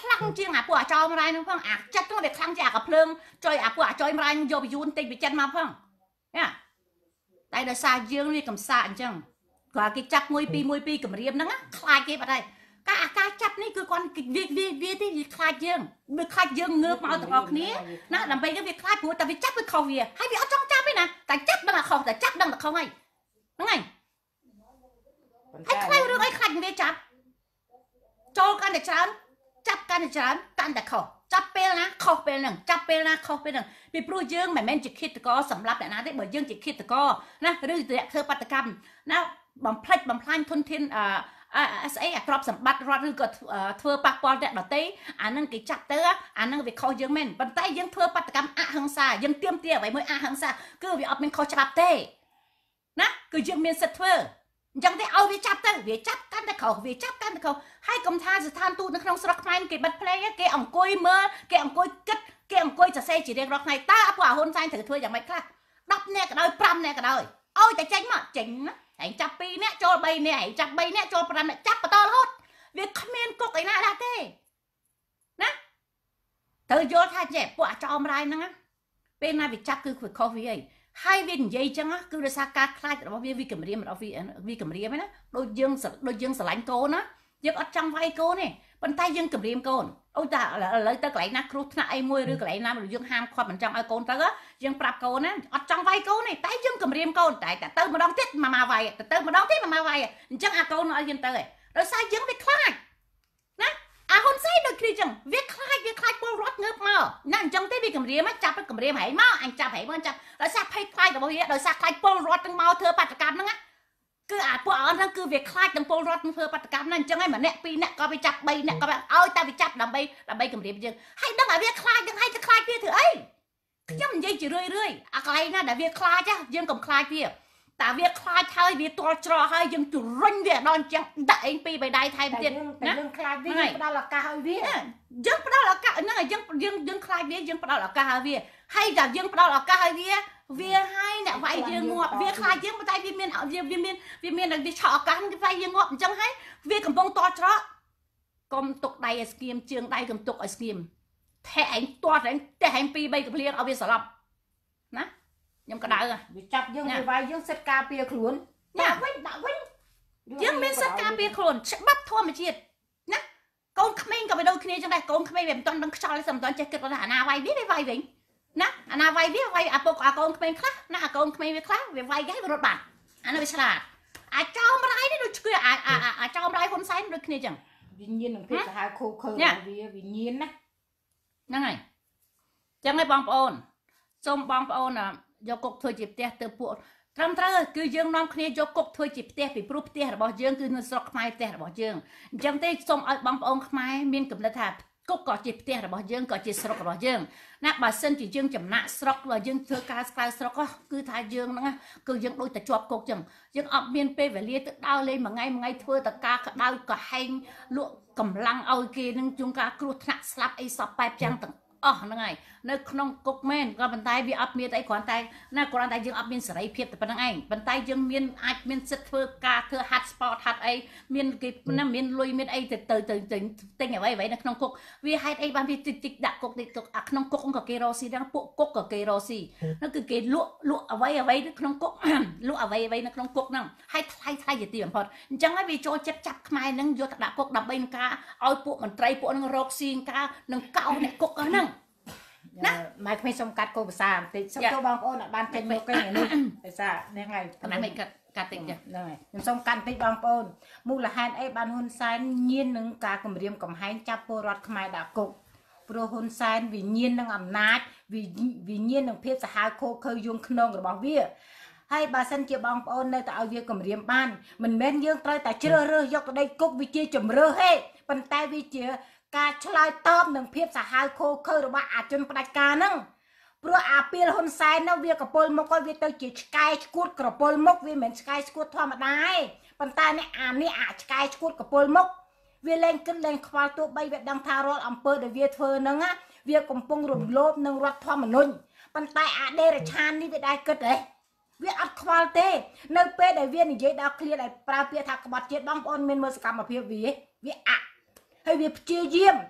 ខ្លាំងជាងអាពួកអាចោមរ៉ៃនឹងផងអាចិត្តនោះវាខ្លាំងជាងអាកភ្លើងចុយអាពួកអាចោមរ៉ៃយកបយូនតិចបិចិនមកផងណាតែដោយសារយើងវាកំសាអញ្ចឹងគាត់គេចាប់1 2 1 2គម្រាមហ្នឹងខ្លាចគេបាត់ហើយការចាប់នេះគឺគាត់វាទីវាខ្លាចយើងវាខ្លាចយើងងើបមកទាំងអស់គ្នាណាដើម្បីវាខ្លាចព្រោះតែវាចាប់វាខុសវាហើយវាអត់ចង់ចាប់ទេណាតែចាប់ដឹងតែខុសតែចាប់ដឹងតែខុសហើយហ្នឹងហើយហើយខ្លាចរឿងអីខ្លាចវាចាប់ចូលកាន់តែច្រើនចាប់កាន់តែច្រើនកាន់តែខុសចាប់ពេលណាខុសពេលហ្នឹងចាប់ពេលណាខុសពេលហ្នឹងពីព្រោះយើងមិនមែនជាឃាតករសម្រាប់អ្នកណាទេបើយើងជាឃាតករណាឬធ្វើបាតកម្មណាបំផ្លិចបំផ្លាញធនធានស្អីអាក្របសម្បត្តិរដ្ឋឬក៏ធ្វើប៉ះពាល់អ្នកដទៃអានឹងគេចាប់ទៅអានឹងវាខុសយើងមែនប៉ុន្តែយើងធ្វើបាតកម្មអហិង្សាយើងទាមទារអ្វីមួយអហិង្សាគឺវាអត់មានខុសច្បាប់ទេណាគឺយើងមានសិទ្ធិធ្វើអញ្ចឹងទេឲ្យវាចាប់ទៅវាចាប់កាន់តែខុសវាចាប់កាន់តែខុសហើយកុំថាស្ថានទូតនៅក្នុងស្រុកខ្មែរគេបិទភ្នែកគេអង្គុយមើលគេអង្គុយគិតគេអង្គុយសរសេរជារៀងរាល់ថ្ងៃតើពួកអាហ៊ុនសែនត្រូវធ្វើយ៉ាងម៉េចខ្លះ10នាក់ក៏ដោយ5នាក់ក៏ដោយឲ្យតែចេញមកចេញណាឯងចាប់2នាក់ចូល3នាក់ឯងចាប់3នាក់ចូល5នាក់ចាប់បន្តរហូតវាគ្មានគុកឯណាដែរទេណាត្រូវយល់ថាចេះពួកអាចោមរាយហ្នឹងពេលណាវាចាប់គឺខុសវាអីហើយវានិយាយចឹងគឺដោយសារការខ្លាចរបស់វាគម្រាមរបស់វាគម្រាមណាដូចយើងស្រឡាញ់កូនណាយើងអត់ចង់វាយកូនទេប៉ុន្តែយើងគម្រាមកូនអូតែឥឡូវទៅកន្លែងណាគ្រោះថ្នាក់អីមួយឬកន្លែងណាយើងហាមឃាត់មិនចង់ឲ្យកូនទៅយើងប្រាប់កូនណាអត់ចង់វាយកូនទេតែយើងគម្រាមកូនតែទៅម្ដងទៀតមកវាយទៅម្ដងទៀតមកវាយអញ្ចឹងអាកូនឲ្យយើងទៅឯងដោយសារយើងវាខ្លាចណាអាហ៊ុនសែនដូចគ្នាចឹងវាខ្លាចពលរដ្ឋងើបមកណាអញ្ចឹងទេវាគម្រាមចាប់គម្រាមហែងមកអញចាប់ហែងមកចាប់ដោយសារភ័យខ្លាចរបស់វាដោយសារខ្លាចពលរដ្ឋទាំងមកធ្វើបាតកម្មហ្នឹងគឺអាពួកអនហ្នឹងគឺវាខ្លាចទាំងពលរដ្ឋនឹងធ្វើបាតកម្មហ្នឹងអញ្ចឹងឯងម្នាក់2នាក់ក៏វាចាប់3នាក់ក៏ឲ្យតែវាចាប់ដើម្បីគម្រាមយើងហើយដឹងថាវាខ្លាចហ្នឹងហើយទៅខ្លាចវាធ្វើអីខ្ញុំនិយាយជារឿយអាកន្លែងណាដែលវាខ្លាចយើងកុំខ្លាចវាតែវាខ្លាចហើយវាទាល់ច្រកហើយយើងជរុញវាដល់អញ្ចឹងដាក់ឯង2 3ដៃថែមទៀតណាយើងខ្លាចវាយើងផ្ដល់ឱកាសឲ្យវាយើងផ្ដល់ឱកាសហ្នឹងហើយយើងខ្លាចវាយើងផ្ដល់ឱកាសឲ្យវាហើយតែយើងផ្ដល់ឱកាសឲ្យវាហើយអ្នកវាយយើងងាប់វាខ្លាចយើងតែវាមានវាឆក់ឱកាសវាវាយយើងងាប់អញ្ចឹងហើយវាកំពុងតច្រកកុំទុកដៃឲ្យស្គៀមជើងដៃកុំទុកឲ្យស្គៀមថែឯងទាត់ឯងតែឯង2 3កំភ្លៀងឲ្យវាស្លាប់ណាខ្ញុំក្តៅវាចាប់យើងវាវាយយើងសិតការពារខ្លួនដាក់វិញយើងមានសិតការពារខ្លួនច្បាប់ធម្មជាតិណាកូនក្មេងក៏វាដូចគ្នាចឹងដែរកូនក្មេងវាមិនទាន់ដឹងខ្យល់ទេមិនទាន់ចេះគិតថាអាណាវាយវាវាយវិញណាអាណាវាយវាវាយអាពុកអាកូនក្មេងខ្លះណាអាកូនក្មេងវាខ្លះវាវាយគេវារត់បាត់អានោះវាឆ្លាតអាចោមរាយនេះដូចឈឺអាចោមរាយហ៊ុនសែនដូចគ្នាចឹងវិញ្ញាណនឹងភាពសាហាវខូខើរបស់វាវិញ្ញាណណាហ្នឹងហើយចឹងហើយបងប្អូនសូមបងប្អូនយកគុកធ្វើជាផ្ទះទៅពួកត្រឹមត្រូវគឺយើងនាំគ្នាយកគុកធ្វើជាផ្ទះពីព្រោះផ្ទះរបស់យើងគឺនៅស្រុកខ្មែរផ្ទះរបស់យើងអញ្ចឹងទេសូមឲ្យបងប្អូនខ្មែរមានគំនិតថាគុកក៏ជាផ្ទះរបស់យើងក៏ជាស្រុករបស់យើងណាបើសិនជាយើងចំណាក់ស្រុកបើយើងធ្វើការស្កៅស្រុកគឺថាយើងហ្នឹងគឺយើងដូចតែជាប់គុកចឹងយើងអត់មានពេលវេលាទៅដើរលេងមួយថ្ងៃធ្វើតការក្តៅក៏ហែងលក់កម្លាំងឲ្យគេនឹងជួនកាលគ្រោះថ្នាក់ស្លាប់អីសពបែបចឹងទាំងអស់ហ្នឹងហើយនៅក្នុងគុកមែនក៏ប៉ុន្តែវាអត់មានអីគ្រាន់តែយើងអត់មានសេរីភាពតែប៉ុណ្្នឹងឯងប៉ុន្តែយើងអាចមានសិទ្ធិធ្វើការធ្វើហាត់ស្ពតហាត់អីមានគេណាមានលុយមានអីទៅទិញអ្វីនៅក្នុងគុកវាហេតុអីបានវាតិចដាក់គុកអាក្នុងគុកក៏គេរកស៊ីដែរពួកគុកក៏គេរកស៊ីនោះគឺគេលក់អ្វីនៅក្នុងគុកលក់អ្វីនៅក្នុងគុកហ្នឹងហើយថ្លៃជាទីបំផុតអញ្ចឹងហើយវាចូលចិត្តចាប់ខ្មែរហ្នឹងយកទៅដាក់គុកដើម្បីនឹងការឲ្យពួកមន្ត្រីពួកហ្នឹងរកស៊ីការនឹងកោអ្នកគុកហ្នឹងណាម៉ែក្មេងសុំកាត់គោភាសាបន្តិចសុំចូលបងប្អូនបានចេញមកគេនេះភាសាហ្នឹងហើយតាមមិនកាត់តិចហ្នឹងហើយខ្ញុំសុំកាត់បន្តិចបងប្អូនមូលហេតុអីបានហ៊ុនសែនញៀននឹងការគម្រាមកំហែងចាប់ពលរដ្ឋខ្មែរដាក់គុកព្រោះហ៊ុនសែនវិញ្ញាណនឹងអំណាចវិញ្ញាណនឹងភាពសាហាវខូខើយងខ្នងរបស់វាហើយបើសិនជាបងប្អូននៅតែឲ្យវាគម្រាមបានមិនមែនយើងត្រូវតែជ្រើសរើសយកទៅដេកគុកវាជាជំរើសទេប៉ុន្តែវាជាការឆ្លើយតបនឹងភាពសាហាវខូខើរបស់អាជនផ្ដាច់ការហ្នឹងព្រោះអាពីលហ៊ុនសែននោះវាកពុលមុខឲ្យវាទៅជាឆ្កែឈួតក្រពុលមុខវាមិនមែនឆ្កែឈួតធម្មតាទេប៉ុន្តែនេះអាឆ្កែឈួតក្រពុលមុខវាលែងគិតលែងខ្វល់ទោះបីវាដឹងថារាល់អំពើដែលវាធ្វើហ្នឹងវាកំពុងរំលោភនឹងរដ្ឋធម្មនុញ្ញប៉ុន្តែអាដេរឆាននេះវាដែរគិតទេវាអត់ខ្វល់ទេនៅពេលដែលវានិយាយដល់ឃ្លាដែលប្រើពាក្យថាក្បត់ជាតិបងប្អូនមានមើលសកម្មភាពវាហើយវាព្យាយាម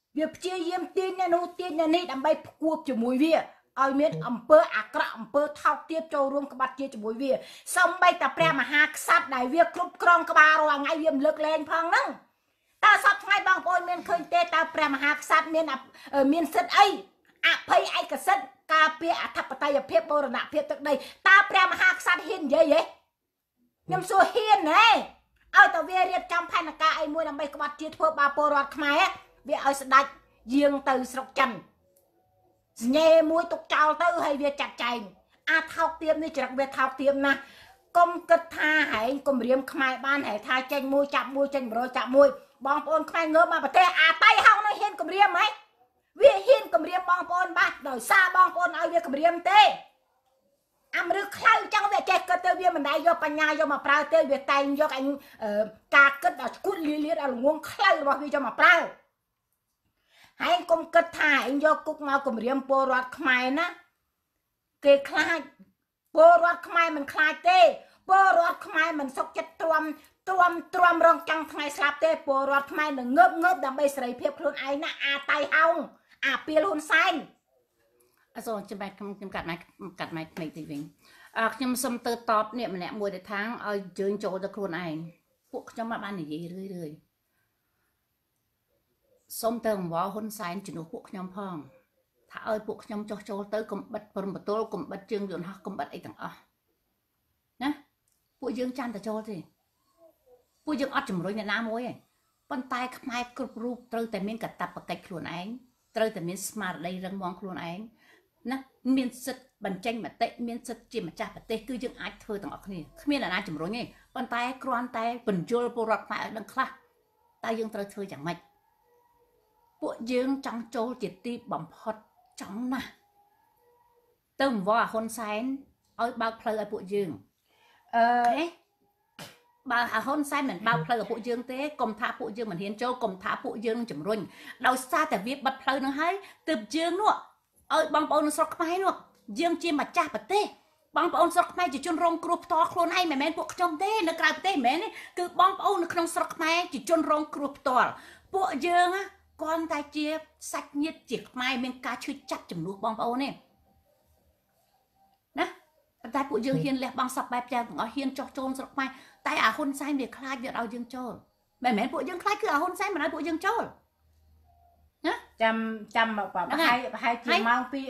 វាព្យាយាមទាញអ្នកនោះទាញអ្នកនេះដើម្បីផ្គួបជាមួយវាឲ្យមានអំពើអាក្រក់អំពើថោកទាបចូលរួមក្បត់ជាជាមួយវាសំបីតែព្រះមហាក្សត្រដែលវាគ្រប់គ្រងក្បាលរាល់ថ្ងៃវាមិនលើកលែងផងហ្នឹងតើសពថ្ងៃបងប្អូនមានឃើញទេតើព្រះមហាក្សត្រមានសិទ្ធិអីអភ័យឯកសិទ្ធិការពារអធិបតេយ្យភាពបូរណភាពទឹកដីតើព្រះមហាក្សត្រហ៊ាននិយាយទេខ្ញុំសួរហ៊ានទេឲ្យតែវារៀបចំផែនការអីមួយដើម្បីក្បត់ជាធ្វើបាបពលរដ្ឋខ្មែរវាឲ្យស្ដាច់យាងទៅស្រុកចិនសញ្ញេមួយទុកចោលទៅហើយវាចាត់ចែងអាថោកទាបនេះច្រឹកវាថោកទាបណាស់កុំគិតថាហែងគម្រាមខ្មែរបានហែថាចេញមួយចាប់មួយចេញ100ចាប់មួយបងប្អូនខ្មែរងើបមកប្រទេសអាតៃហោងនៅហ៊ានគម្រាមហ៎វាហ៊ានគម្រាមបងប្អូនបាទដោយសារបងប្អូនឲ្យវាគម្រាមទេអាមរឹកខ្លៅចឹងវាចេះគិតទៅវាមិនដែលយកបញ្ញាយកមកប្រើទេវាតែងយកអញការគិតដល់ឈួតលីលៀតដល់ល្ងងខ្លៅរបស់វាយកមកប្រើហើយកុំគិតថាឯងយកគុកមកគម្រាមពលរដ្ឋខ្មែរណាគេខ្លាចពលរដ្ឋខ្មែរមិនខ្លាចទេពលរដ្ឋខ្មែរមិនសុខចិត្តទ្រាំរងចាំងថ្ងៃស្លាប់ទេពលរដ្ឋខ្មែរនឹងងើបដើម្បីសេរីភាពខ្លួនឯងណាអាតៃហោងអាពីលហ៊ុនសែនអសូមចាំខ្ញុំកាត់ម៉ៃថ្មីទីវិញខ្ញុំសុំទៅតបអ្នកម្នាក់មួយទៅខាងឲ្យយើងចូលទៅខ្លួនឯងពួកខ្ញុំមកបាននិយាយរឿយសុំទៅអង្វរហ៊ុនសែនជំនួសពួកខ្ញុំផងថាឲ្យពួកខ្ញុំចុះចូលទៅកុំបិទព្រំបទល់កុំបិទជើងយន្តហោះកុំបិទអីទាំងអស់ណាពួកយើងចាំតែចូលទេពួកយើងអត់ជំរុញអ្នកណាមួយទេប៉ុន្តែខ្មែរគ្រប់រូបត្រូវតែមានកាតព្វកិច្ចខ្លួនឯងត្រូវតែមានស្មារតីរឹងមាំខ្លួនឯងណាមានសិទ្ធិបញ្ចេញមតិមានសិទ្ធិជាម្ចាស់ប្រទេសគឺយើងអាចធ្វើទាំងអស់គ្នាគ្មានអ្នកណាជំរុញទេប៉ុន្តែគ្រាន់តែបញ្យលពលរដ្ឋខ្មែរឲ្យដឹងខ្លះតើយើងត្រូវធ្វើយ៉ាងម៉េចពួកយើងចង់ចូលជាទីបំផុតចង់ណាស់ទៅអង្វរហ៊ុនសែនឲ្យបើកផ្លូវឲ្យពួកយើងបើហ៊ុនសែនមិនបើកផ្លូវឲ្យពួកយើងទេកុំថាពួកយើងមិនហ៊ានចូលកុំថាពួកយើងនឹងជំរុញដោយសារតែវាបិទផ្លូវនឹងហើយទើបយើងនោះឲ្យបងប្អូននៅស្រុកខ្មែរនោះយើងជាម្ចាស់ប្រទេសបងប្អូនស្រុកខ្មែរជាជនរងគ្រោះផ្ទាល់ខ្លួនឯងមិនមែនពួកខ្ញុំទេនៅក្រៅប្រទេសមិនមែនទេគឺបងប្អូននៅក្នុងស្រុកខ្មែរជាជនរងគ្រោះផ្ទាល់ពួកយើងគ្រាន់តែជាសាច់ញាតិជាខ្មែរមានការឈឺចាប់ចំនួនបងប្អូនទេណាតែពួកយើងហ៊ានលះបង់សពបែបយ៉ាងទាំងអស់ហ៊ានចោះចូលស្រុកខ្មែរតែអាហ៊ុនសែនវាខ្លាចវាឲ្យយើងចូលមិនមែនពួកយើងខ្លាចគឺអាហ៊ុនសែនមិនឲ្យពួកយើងចូលណាចាំប្រហែលជាម៉ោង2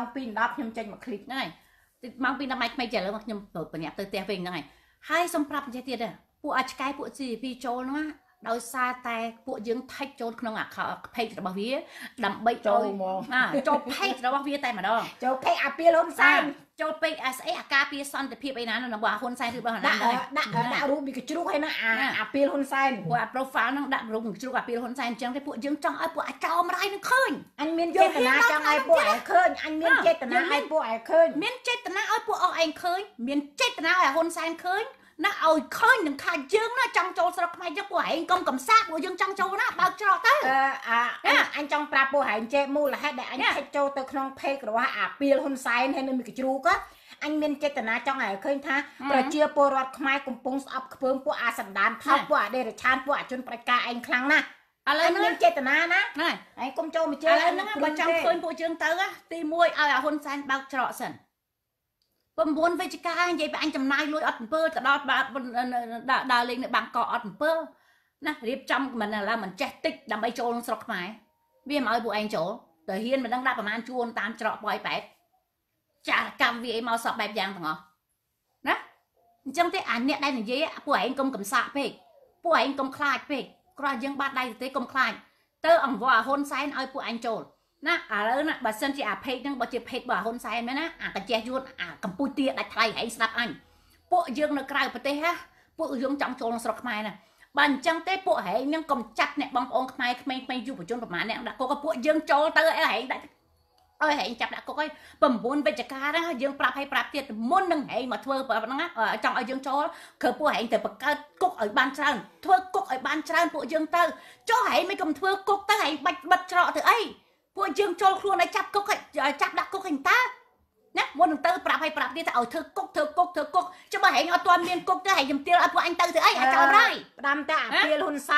10ខ្ញុំចេញមកคลิปហ្នឹងហើយម៉ោង2 10ម៉ោងថ្មីចេះឥឡូវខ្ញុំបញ្ញាប់ទៅផ្ទះវិញហ្នឹងហើយសំប្រាប់និយាយទៀតពួកអាចឆ្កែពួក CP ចូលហ្នឹងដោយសារតែពួកយើងថេកចូលក្នុងpage របស់វាដើម្បីចូលចូល page របស់វាតែម្ដងចូល page អាពីលហ៊ុនសែនចូល page ស្អីអាការពារសន្តិភាពអីណានៅរបស់ហ៊ុនសែនឬរបស់ណាដាក់រូបមីកជ្រូកហើយណាអាពីលហ៊ុនសែនពួកអា profile ហ្នឹងដាក់រូបមីកជ្រូកអាពីលហ៊ុនសែនអញ្ចឹងទេពួកយើងចង់ឲ្យពួកអាចោមរាយនឹងឃើញអញមានចេតនាចង់ឲ្យពួកឯងឃើញអញមានចេតនាឲ្យពួកឯងឃើញមានចេតនាឲ្យពួកអស់ឯងឃើញមានចេតនាឲ្យហ៊ុនសែនឃើញណាឲ្យឃើញនឹងថាយើងណាចង់ចូលស្រុកខ្មែរយើងពួកឯងកុំកំសាកពួកយើងចង់ចូលណាបើកច្រកទៅអញចង់ប្រាប់ពួកឯងចេះមូលហេតុដែលអញខិតចូលទៅក្នុង page របស់អាពីលហ៊ុនសែនហើយនៅមីកជ្រូកអញមានចេតនាចង់ឲ្យឃើញថាប្រជាពលរដ្ឋខ្មែរកំពុងស្អប់ខ្ពើមពួកអាសណ្ដានថោកពួកអាដេរឆានពួកអាជនប្រជាការឯងខ្លាំងណាស់ឥឡូវមានចេតនាណាហើយកុំចូលមកជើឥឡូវហ្នឹងបើចង់ឃើញពួកយើងទៅទី1ឲ្យអាហ៊ុនសែនបើកច្រកសិន9វិច្ឆិកានិយាយពីអញចំណាយលុយអត់អំពើទៅដល់ដើរលេងនៅបាងកកអត់អំពើណារៀបចំមិនឡើយមិនចេះតិចដើម្បីចូលក្នុងស្រុកខ្មែរវាមិនឲ្យពួកឯងចូលទៅហ៊ានមិនដឹងដាក់ប្រមាណជួនតាមច្រកបយបែបចាកម្មវាអីមកសពបែបយ៉ាងទាំងអស់ណាអញ្ចឹងទេអាអ្នកដែលនិយាយពួកឯងកុំកំសាកពេកពួកឯងកុំខ្លាចពេកគ្រាន់យើងបាត់ដៃទេកុំខ្លាចទៅអង្វរហ៊ុនសែនឲ្យពួកឯងចូលណាឥឡូវណាបើសិនជាអា page ហ្នឹងបើជា page របស់ហ៊ុនសែនមែនណាអាកាចេះយួនអាកម្ពុជាទាដាច់ថ្លៃឯងស្ដាប់អញពួកយើងនៅក្រៅប្រទេសណាពួកយើងចង់ចូលក្នុងស្រុកខ្មែរណាបើអញ្ចឹងទេពួកហែងហ្នឹងកុំចាត់អ្នកបងប្អូនខ្មែរក្មេងៗយុវជនប្រមាណអ្នកដាក់គុកពួកយើងចូលទៅអីហែងដាក់ឲ្យហែងចាប់ដាក់គុកឲ្យ9វិច្ឆិកាណាយើងប្រាប់ឲ្យប្រាប់ទៀតមុននឹងហែងមកធ្វើហ្នឹងចង់ឲ្យយើងចូលគឺពួកហែងទៅបង្កើតគុកឲ្យបានច្រើនធ្វើគុកឲ្យបានច្រើនពួកយើងទៅចុះហែងមិនកុំធ្វើគុកទៅហែងបាច់បិទច្រកទៅអីពួកយើងចូលខ្លួនឲ្យចាប់គុកចាប់ដាក់គុកឯងតើណាមុននឹងទៅប្រាប់ឲ្យប្រាប់ទៀតថាឲ្យធ្វើគុកចាំបើហែងអត់ទាន់មានគុកទៅហែងជំទាវឲ្យពួកអញទៅធ្វើអីអាចោលហើយផ្ដាំតែអាពីលហ៊ុនសែន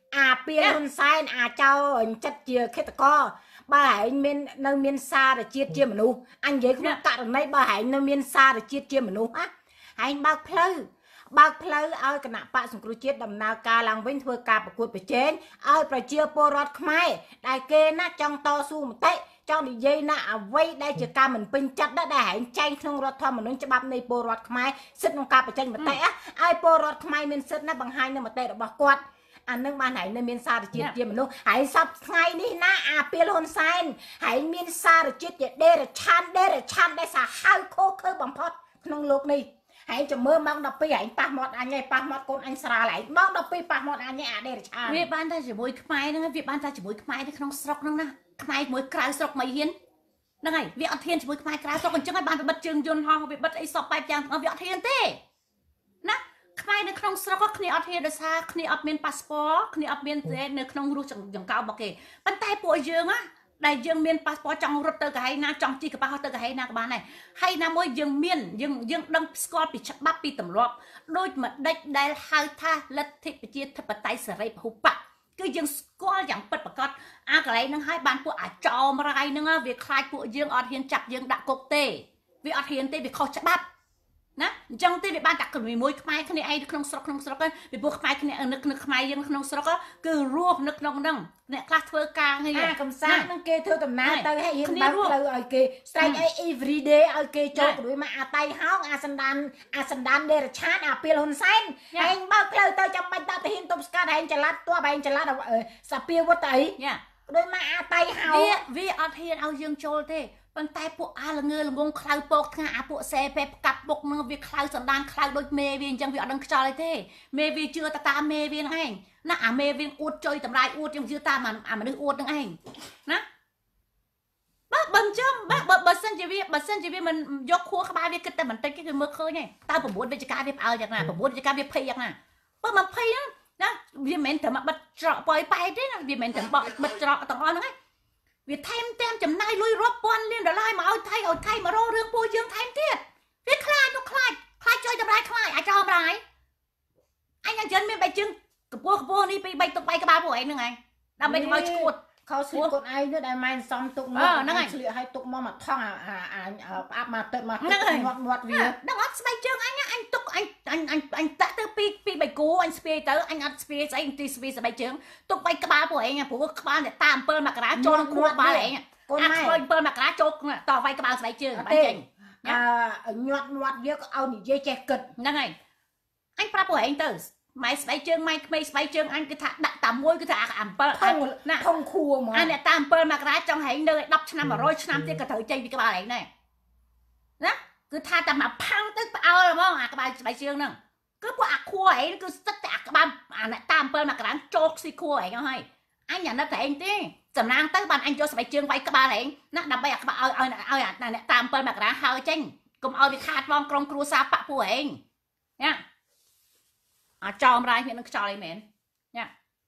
ពេលហ៊ុនសែនចៅចិត្តជាឃាតករបើហែងមាននៅមានសារជាតិជាមនុស្សអញនិយាយក្នុងករណីបើហែងនៅមានសារជាតិជាមនុស្សហែងបើកផ្លូវឲ្យគណៈបកសង្គ្រោះជាតិដំណើរការឡើងវិញធ្វើការប្រកួតប្រជែងឲ្យប្រជាពលរដ្ឋខ្មែរដែលគេណាចង់តស៊ូមតិចង់និយាយណាអ្វីដែលជាការមិនពេញចិត្តដែលហែងចែងក្នុងរដ្ឋធម្មនុញ្ញច្បាប់នៃពលរដ្ឋខ្មែរសិទ្ធិក្នុងការបញ្ចេញមតិឲ្យពលរដ្ឋខ្មែរមានសិទ្ធិណាបង្ហាញនៅមតិរបស់គាត់អានឹងបានហែងនៅមានសារជាតិជាមនុស្សហែងសពថ្ងៃនេះណាពេលហ៊ុនសែនហែងមានសារជាតិជាដេរឆានដែលសាហាវខុសខើបំផុតក្នុងលោកនេះហែងចាំមើលម៉ោង12ហែងប៉ះមាត់អញឯងប៉ះមាត់កូនអញស្រាលឯងម៉ោង12ប៉ះមាត់អញឯងដេរឆានវាបានតែជាមួយខ្មែរហ្នឹងវាបានតែជាមួយខ្មែរនៅក្នុងស្រុកហ្នឹងណាខ្មែរជាមួយក្រៅស្រុកមិនហ៊ានហ្នឹងហើយវាអត់ហ៊ានជាមួយខ្មែរក្រៅស្រុកអញ្ចឹងហើយបានបិទជើងយន្តហោះវាបិទអីសពបែបយ៉ាងវាអត់ហ៊ានទេណាខ្មែរនៅក្នុងស្រុកគ្នាអត់ហ៊ានដោយសារគ្នាអត់មានប៉ាសពតគ្នាអត់មាននៅក្នុងរស់ចង្កោមកគេប៉ុន្តែពួកយើងណាដែលយើងមានប៉ាសពតចង់រត់ទៅកន្លែងណាចង់ជិះកប៉ាល់ទៅកន្លែងណាក៏បានដែរហើយណាមួយយើងមានយើងដឹងស្គាល់ពីច្បាប់ពីទម្លាប់ដូចម្ដេចដែលហៅថាលទ្ធិប្រជាធិបតេយ្យសេរីពហុបកគឺយើងស្គាល់យ៉ាងពិតប្រាកដកន្លែងហ្នឹងហើយបានពួកអាចោមរាយហ្នឹងវាខ្លាចពួកយើងអត់ហ៊ានចាប់យើងដាក់គុកទេវាអត់ហ៊ានទេវាខុសច្បាប់ណាអញ្ចឹងទេវាបានតែមួយខ្មែរគ្នាឯងក្នុងស្រុកហ្នឹងពីពួកខ្មែរគ្នានៅខ្មែរយើងក្នុងស្រុកគឺរស់នៅក្នុងហ្នឹងអ្នកខ្លះធ្វើការងារកំសាន្តនឹងគេធ្វើដំណើរទៅឲ្យហ៊ានបើកផ្លូវឲ្យគេស្រែកអី every day ឲ្យគេចូលក៏ដូចមកតៃហោងសណ្ដានដេរឆានពេលហ៊ុនសែនហែងបើកផ្លូវទៅចាំបាច់ដាក់ទៅហ៊ានទប់ស្កាត់ហែងចល័តទោះហែងចល័តសាពាវុធទៅអីដូចមកតៃហោងវាអត់ហ៊ានឲ្យយើងចូលទេប៉ុន្តែពួកល្ងើល្ងងខ្លៅពកថ្ងាពួកសេពេផ្កាប់ពុកនឹងវាខ្លៅសណ្ដានខ្លៅដូចមេវាអញ្ចឹងវាអត់ដឹងខ្យល់អីទេមេវាជឿតាមមេវាហ្នឹងឯងណាមេវាអួតចុយតម្រាយអួតយើងជឿតាមមនុស្សអួតហ្នឹងឯងណាបើអញ្ចឹងបើសិនជាវាមិនយកខួរក្បាលវាគិតតែបន្តិចគឺមើលឃើញឯងតើ9វិជ្ជការវាផ្អើលយ៉ាងណា9វិជ្ជការវាភ័យយ៉ាងណាបើ20ហ្នឹងណាវាមិនមែនតែមកបិទច្រកប៉យប៉ែទេណាវាមិនមែនតែបិទច្រកទាំងអស់ហ្នឹងឯងវាថែមទាំងចំណាយលុយរាប់ពាន់លានដុល្លារមកឲ្យថៃមករករឿងពួកយើងថែមទៀតវាខ្លាចជួយតម្លៃខ្លាចអាចោមរាយអញអញ្ចឹងមានបែបជើងកពស់នេះពី3 3ក្បាលពួកឯងហ្នឹងឯងដើម្បីកុំឲ្យឈួតខោស្លៀកខ្លួនឯងទៅដែលម៉ែនសំទុកមកហ្នឹងហើយស្លៀកឲ្យទុកមកថងផ្អាប់មកទឹកមកមាត់វាដឹងអត់ស្បែកជើងអញទុកអញតាក់ទៅពី3គូអញស្ពាយទៅអញអត់ស្ពាយស្អីទីស្ពាយស្បែកជើងទុក3ក្បាលពួកឯងព្រោះក្បាលតែតាម7មករាចូលក្នុងខួរក្បាលឯងកូនម៉ែ 7មករាចូលតវាយក្បាលស្បែកជើងបានចេញញាត់វាក៏ឲ្យនិយាយចេះគិតហ្នឹងហើយអញប្រាប់ពួកឯងទៅម៉ែស្បែកជើងម៉ែក្មេងស្បែកជើងអញគឺថាដាក់តែមួយគឺថា 7ណាធំខួរហ្មងអ្នកតាម7មករាចង់ហែងនៅ10ឆ្នាំ100ឆ្នាំទៀតក៏ត្រូវចេញពីក្បាលឯងដែរណាគឺថាតែមកផាំងទៅផ្អើលហ្មងអាក្បាលស្បែកជើងហ្នឹងគឺពួកអាខួរឯងគឺស្ទឹកតែអាក្បាលអ្នកតាម7មករាចូលស៊ីខួរឯងហើយអញអាណិតតែឯងទេសំណាងទៅបានអញយកស្បែកជើងវាយក្បាលឯងណាដើម្បីអាក្បាលឲ្យអ្នកតាម7មករាហើចេញកុំឲ្យវាខាតបងក្រុមគ្រួសារបាក់ពួកឯងណាអាចោមរាយមាននឹងខ្យល់អីមែនញ៉ា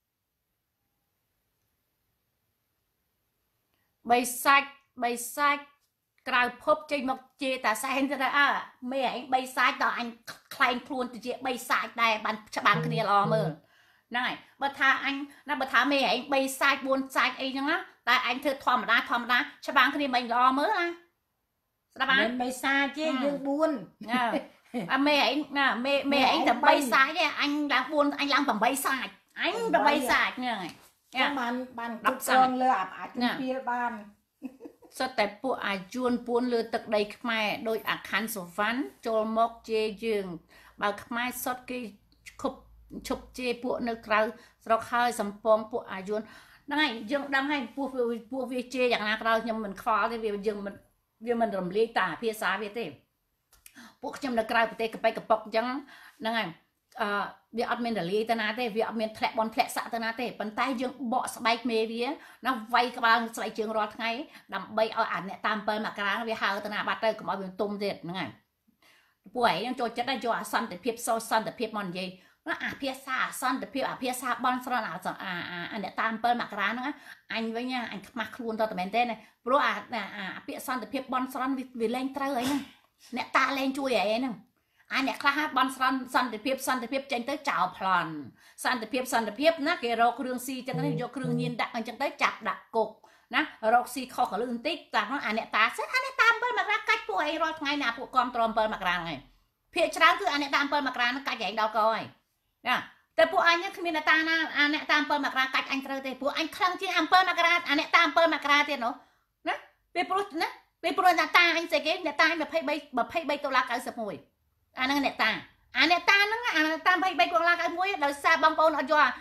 បីសាច់ក្រៅភពចេញមកជាតាសែនទៅមេឯងបីសាច់ដល់អញខ្លែងខ្លួនទៅជាបីសាច់ដែរបានច្បាំងគ្នាល្អមើលហ្នឹងហើយបើថាអញណាបើថាមេឯងបីសាច់4សាច់អីហ្នឹងណាតែអញធ្វើធម្មតាច្បាំងគ្នាមិនល្អមើលណាស្ដាប់បានបីសាច់ទេយើង4 មេឯងណាមេឯងតែ3សាច់ទេអញឡើង4អញឡើង8សាច់អញ8សាច់ហ្នឹងហើយបាន10សាច់លើអាចពីបានសុទ្ធតែពួកអាជួនពួនលើទឹកដីខ្មែរដោយអាខណ្ឌសុវណ្ណចូលមកជេរយើងបើខ្មែរសុទ្ធគេឈប់ជេរពួកនៅក្រៅស្រុកហើយសំពងពួកអាជួនហ្នឹងហើយយើងដឹងហើយពួកវាជេរយ៉ាងណាក្រោយខ្ញុំមិនខ្វល់ទេវាមិនរំលាយតាភាសាវាទេពួកខ្ញុំនៅក្រៅប្រទេសកប៉ៃកប៉ុកអញ្ចឹងហ្នឹងហើយវាអត់មានរលាយទៅណាទេវាអត់មានធ្លាក់បនធ្លាក់សាក់ទៅណាទេប៉ុន្តែយើងបកស្បែកមេវាណាវាយក្បាលស្បែកជើងរាល់ថ្ងៃដើម្បីឲ្យអាអ្នកតាម7មករាវាហើទៅណាបាត់ទៅកុំឲ្យវាទុំទៀតហ្នឹងហើយពួកឯងចូលចិត្តតែយកអសន្តិភាពសន្តិភាពមកនិយាយណាអាភាសាអសន្តិភាពអាភាសាបនស្រន់អាអ្នកតាម7មករាហ្នឹងអញវិញអញខ្មាស់ខ្លួនទៅតែមែនទេព្រោះអាពាក្យសន្តិភាពបនស្រន់វាលែងត្រូវអីហ្នឹងអ្នកតាលែងជួយឯហ្នឹង anh này khai bắn săn để phép tranh tới chào plon săn để phép nè cái rau kêu si chẳng cái vô kêu nhiên đặt anh chẳng tới chặt đặt cục nè rau si kho cả lương tích ta nó anh này ta sẽ anh này tam bơi mà ra cách phụ ấy rồi ngày nào phụ con tròn bơi mà ra này phía trái cứ anh này tam bơi mà ra nó cách vậy đâu coi nèแต่พวกอันนี้คือมีหน้าตานะอันนี้ตามเปิลมากรากัดอันเตอร์เตพวกอันครั้งที่อันเปิลมากราอันนี้ตามเปิลมากราเตเนาะนะเป็นปลุกนะเป็นปลุกหน้าตาอันเสกหน้าตาแบบให้ใบตัวละกันสักหน่อยอันนั้นหน้าตานั่งอันตามให้ใบตัวละกันหน่อยเราทราบบางคนเอาจ้า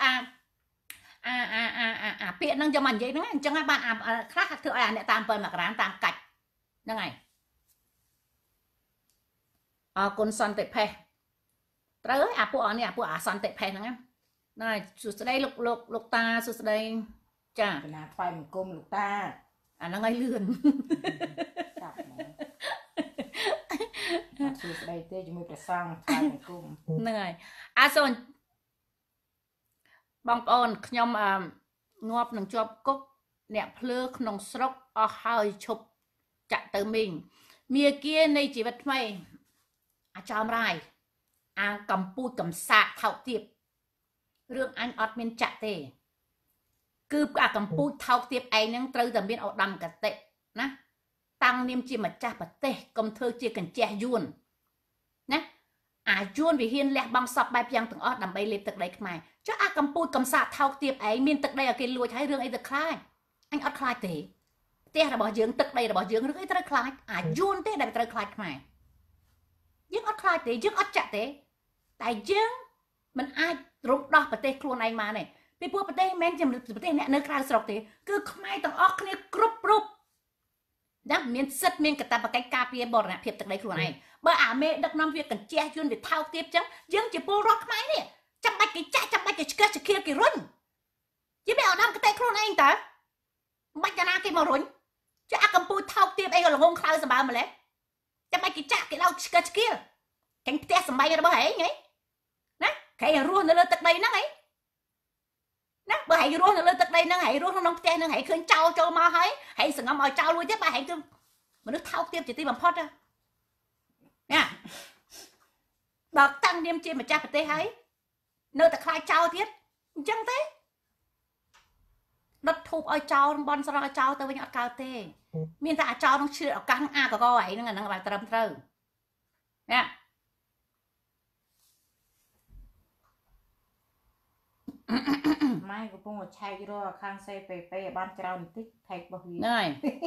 เปียนั่งจะมันยังนั่งจังไงบ้านคลาดเธออันนี้ตามเปิลมากราตามกัดยังไงคนสันติเพตเอ้ยพวกนี้พวกสันติแพงนั่นนายสุดได้ลูกตาสุดได้จ้าเป็นไฟมันกลมลูกตานั่นไงเลื่อนจับไหมสุดได้เต้จะมีประซังไฟมันกลมเหนื่อยส่วนบางปอนขยมงอบหนึ่งจอบกุ๊กเนี่ยเพลือกนองสรกเอาหายชุบจะเติมมิงเมียเกี้ยในชีวิตไม่จอมไรกำปูกำสาเท่าเทียบเรื่องอันอดเมนจะเตคือกำปูเท่าเทียบไอ้นั่งตรึแต่เมนเอาดำกับเตะนะตั้งเนียมจีมาจ่าปะเตะกำเธอจีกันแจยวนนะยวนวิเฮียนแหลกบางสับใบเพียงถึงอดดำใบเล็บตึกใดขึ้นมาจะกำปูกำสาเท่าเทียบไอ้เมนตึกใดเอาเกลือใช้เรื่องไอ้ตึกคลายอันอดคลายเตะเตะระบอบยืงตึกใดระบอบยืงเรื่องไอ้ตึกคลายยวนเตะได้ตึกคลายขึ้นมายังอดคลายเตะยังอดจะเตะแต่ยังมันรุกดอกประเทศครัวในมาเนี่ยไปพวกประเทศแม้จะประเทศเนี่ยเนื้อคลายสลบเตะคือขมายต้องออกเนี่ยกรุบรุบนะเมียนซัดเมียนกระตาปากไก่กาเปียบอลเนี่ยเพียบจากในครัวในเบอร์เมดักน้ำเวียกันแจ้ยุ่นเดือดเท่าเทียบจังยังจะปูรอกขมายเนี่ยจำไปกี่จ้าจำไปกี่เกลือจะเคี่ยวกี่รุ่นจะไปเอาน้ำกระเตะครัวในเองแต่ไม่จะน่ากี่มารุ่นจะกำปูเท่าเทียบเองก็หงคลายสบายมาแล้วจำไปกี่จ้ากี่เราเกลือจะเคี่ยวแข่งเตะสบายกันบ่เหรอไงนะใครรู้ในเรื่องตักใดนั่งไงนะบ่ให้รู้ในเรื่องตักใดนั่งไงรู้ทั้งน้องแกนั่งไงเคยเจ้ามาให้สงบเอาเจ้าลุยเจ๊ไปให้คือมันนึกเท่าเทียบจะตีบังพอดอะเนี่ยดอกตั้งเดียมจีมาจ้าประเทศให้เนื้อตะไคร้เจ้าเทียบจังเต้ดัดทุบเอาเจ้าบอลสระเจ้าตัวยังอัดกาวเต้มีแต่เจ้าต้องเชื่อเอากังก็ไอ้นั่งนั่งแบบตรมเตอเนี่ยไม่ก็ปุ่งใช้รอข้างใส่ไปบ้านเจ้าติ๊กไทยบ่ฮีนี่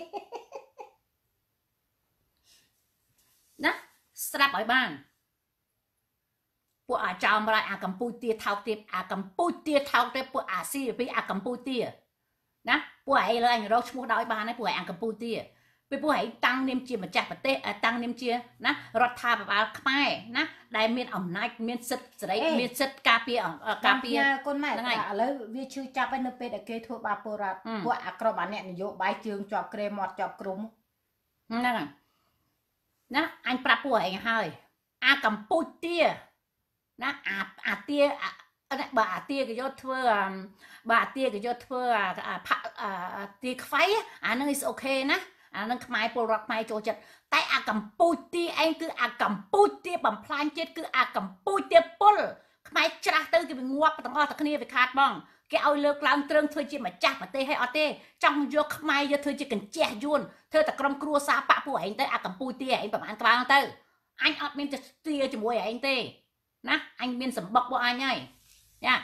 นะสลับไอ้บ้านพวกเจ้าอะไรกัมพูเตียเท่าเทียบกัมพูเตียเท่าเทียบพวกซีไปกัมพูเตียนะพวกไอ้เลยเราชั่วดอยบ้านนะพวกกัมพูเตียไปพวกไอ้ตั้งเนียมเชียมาจากประเทศตั้งเนียมเชียนะรัฐาแบบขมายนะได้เมียนอ่ำนายเมียนสิทธิ์ได้เมียนสิทธิ์กาเปียกาเปียคนใหม่แล้ววิชื่อจับไปในเป็ดเกยทั่วบาปรัดพวกอักรบานเนี่ยนโยบายเชิงจอบเกรมอดจอบกลุ่มนั่นนะอันปรับพวกไอ้ให้กัมพูเตียนะเตียบาเตียก็ยศเถื่อบาเตียก็ยศเถื่อเตียไฟนั่นisโอเคนะนั่นขมายโปรรักไม้โจจัดแต่กัมพูเตียเองคือกัมพูเตียบัมพลานเจ็ดคือกัมพูเตียปุลขมายจ้าเตอร์ก็เป็นงวบต้องตะคณีไปคาดบ้องแกเอาเลือกลางเติงเธอจีมาจ้ามาเตให้เตจังยกขมายเธอจีกันแจยุ่นเธอแต่กรมครัวซาปะผู้เองเตกัมพูเตียเองประมาณกลางเตออันมินจะเตียจะมวยเองเตนะอันมินสมบัติว่าอันไงเนี่ย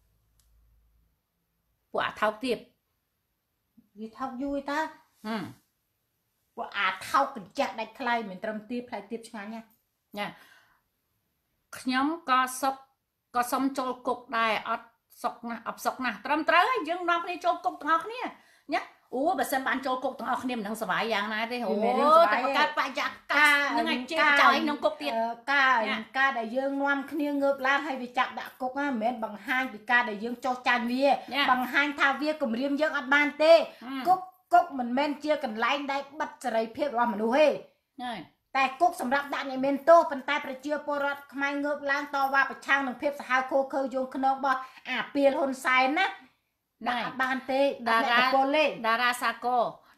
พวกเท่าเทียบยี่เท่ายุยตาว่าเท่ากันจัดได้ใครเหมือนตรมตีใครตีช่างเนี่ยขยมก็สมโจลกุกได้อัดศกนะอับศกนะตรมเตยยังนำในโจลกุกต่างเนี่ยแบบเส้นบานโจลกุกต่างเนี่ยมันทั้งสบายอย่างนั้นได้โอ้แต่การไปจากกายังไงเจ้าใจน้องกุกเตี้ยกาได้ยังนำขี้เงือบล้างให้ไปจับดักกุกนะเหมือนบางห้างไปกาได้ยังโจจานเวียบางห้างทาเวียกับเรียมยังอัดบานเต้กุ๊กมันเมนเจียกันไล่ได้บัดใจเพียบว่ามันดูเฮ้แต่กุ๊กสำหรับด่านในเมนโตเป็นแต่ประเจียปรดขมายเงือบล้างต่อว่าประช่างหนึ่งเพียบสหายโคเคยยงขนมบ่เปลี่ยนหนไซนะได้บานเตดาราซาโก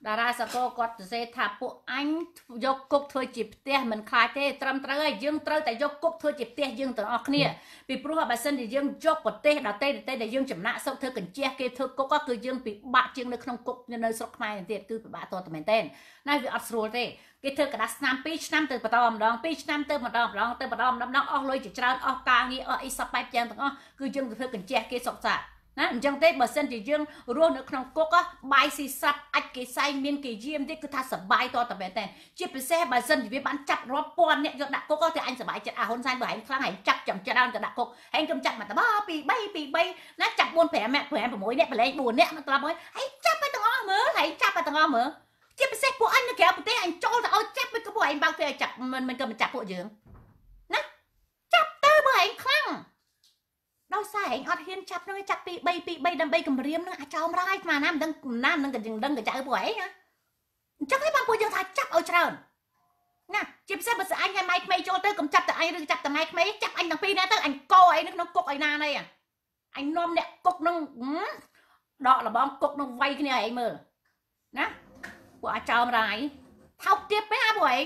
តារាសកលគាត់សរសេរថាពួកអញយកគុកធ្វើជាផ្ទះមិនខ្លាចទេត្រឹមត្រូវហើយយើងត្រូវតែយកគុកធ្វើជាផ្ទះយើងទាំងអស់គ្នាពីព្រោះបើសិនជាយើងយកប្រទេសដទៃដែលយើងចំណាក់សុកធ្វើកញ្ជះគេធ្វើគុកគឺយើងពិបាកជាងនៅក្នុងគុកនៅស្រុកខ្មែរទៀតគឺពិបាកតតែមែនទែនណាវាអត់ស្រួលទេគេធ្វើកដាស់ស្នាម2ឆ្នាំទៅបន្តម្ដង2ឆ្នាំទៅម្ដងអស់លុយជាច្រើនអស់ការងារអស់អីសពបែបយ៉ាងទាំងអស់គឺយើងទៅធ្វើកញ្ជះគេសុកសាណាអញ្ចឹងទេបើសិនជាយើងរស់នៅក្នុងគុកបាយស៊ីស្រាប់អាចគេសែងមានគេយាមទេគឺថាសបាយតតែមែនតើជាពិសេសបើសិនជាវាបានចាប់រាប់ពាន់អ្នកយកដាក់គុកទៅអញសបាយចិត្តហ៊ុនសែនបើឯងខ្លាំងឯងចាប់ចំច្រើនទៅដាក់គុកឯងកុំចាប់មកតប2 3ណាចាប់4 5 6អ្នកប្រឡែង4អ្នកមកត្រឡប់ហើយឯងចាប់ទៅទាំងអស់មើលឯងចាប់ទៅទាំងអស់មើលជាពិសេសពួកអញនៅក្រៅប្រទេសអញចូលទៅឲ្យចាប់ទៅពួកឯងបើកទៅឲ្យចាប់មិនក៏មិនចាប់ពួកយើងណាចាប់ទៅបើឯងខ្លាំងដល់សារឯងអត់ហ៊ានចាប់នឹងចាប់2 3ដើម្បីគម្រាមនឹងអាចោមរាយស្មានណាមិនដឹងណាមិនដឹងកញ្ចៅពួកឯងណាអញ្ចឹងហើយបងពួកយើងថាចាប់ឲ្យច្រើនណាជាពិសេសបើស្អញឲ្យម៉ៃក្មេងចូលទៅកុំចាប់តែអញឬចាប់តែម៉ៃក្មេងចាប់អញទាំងពីរនាក់ទៅអញកោអីនៅក្នុងគុកឯណាណៃអញនាំអ្នកគុកនឹងដកលបងគុកនឹងវាយគ្នាឯងមើលណាពួកអាចោមរាយថោកទៀតពេកអាពួកឯង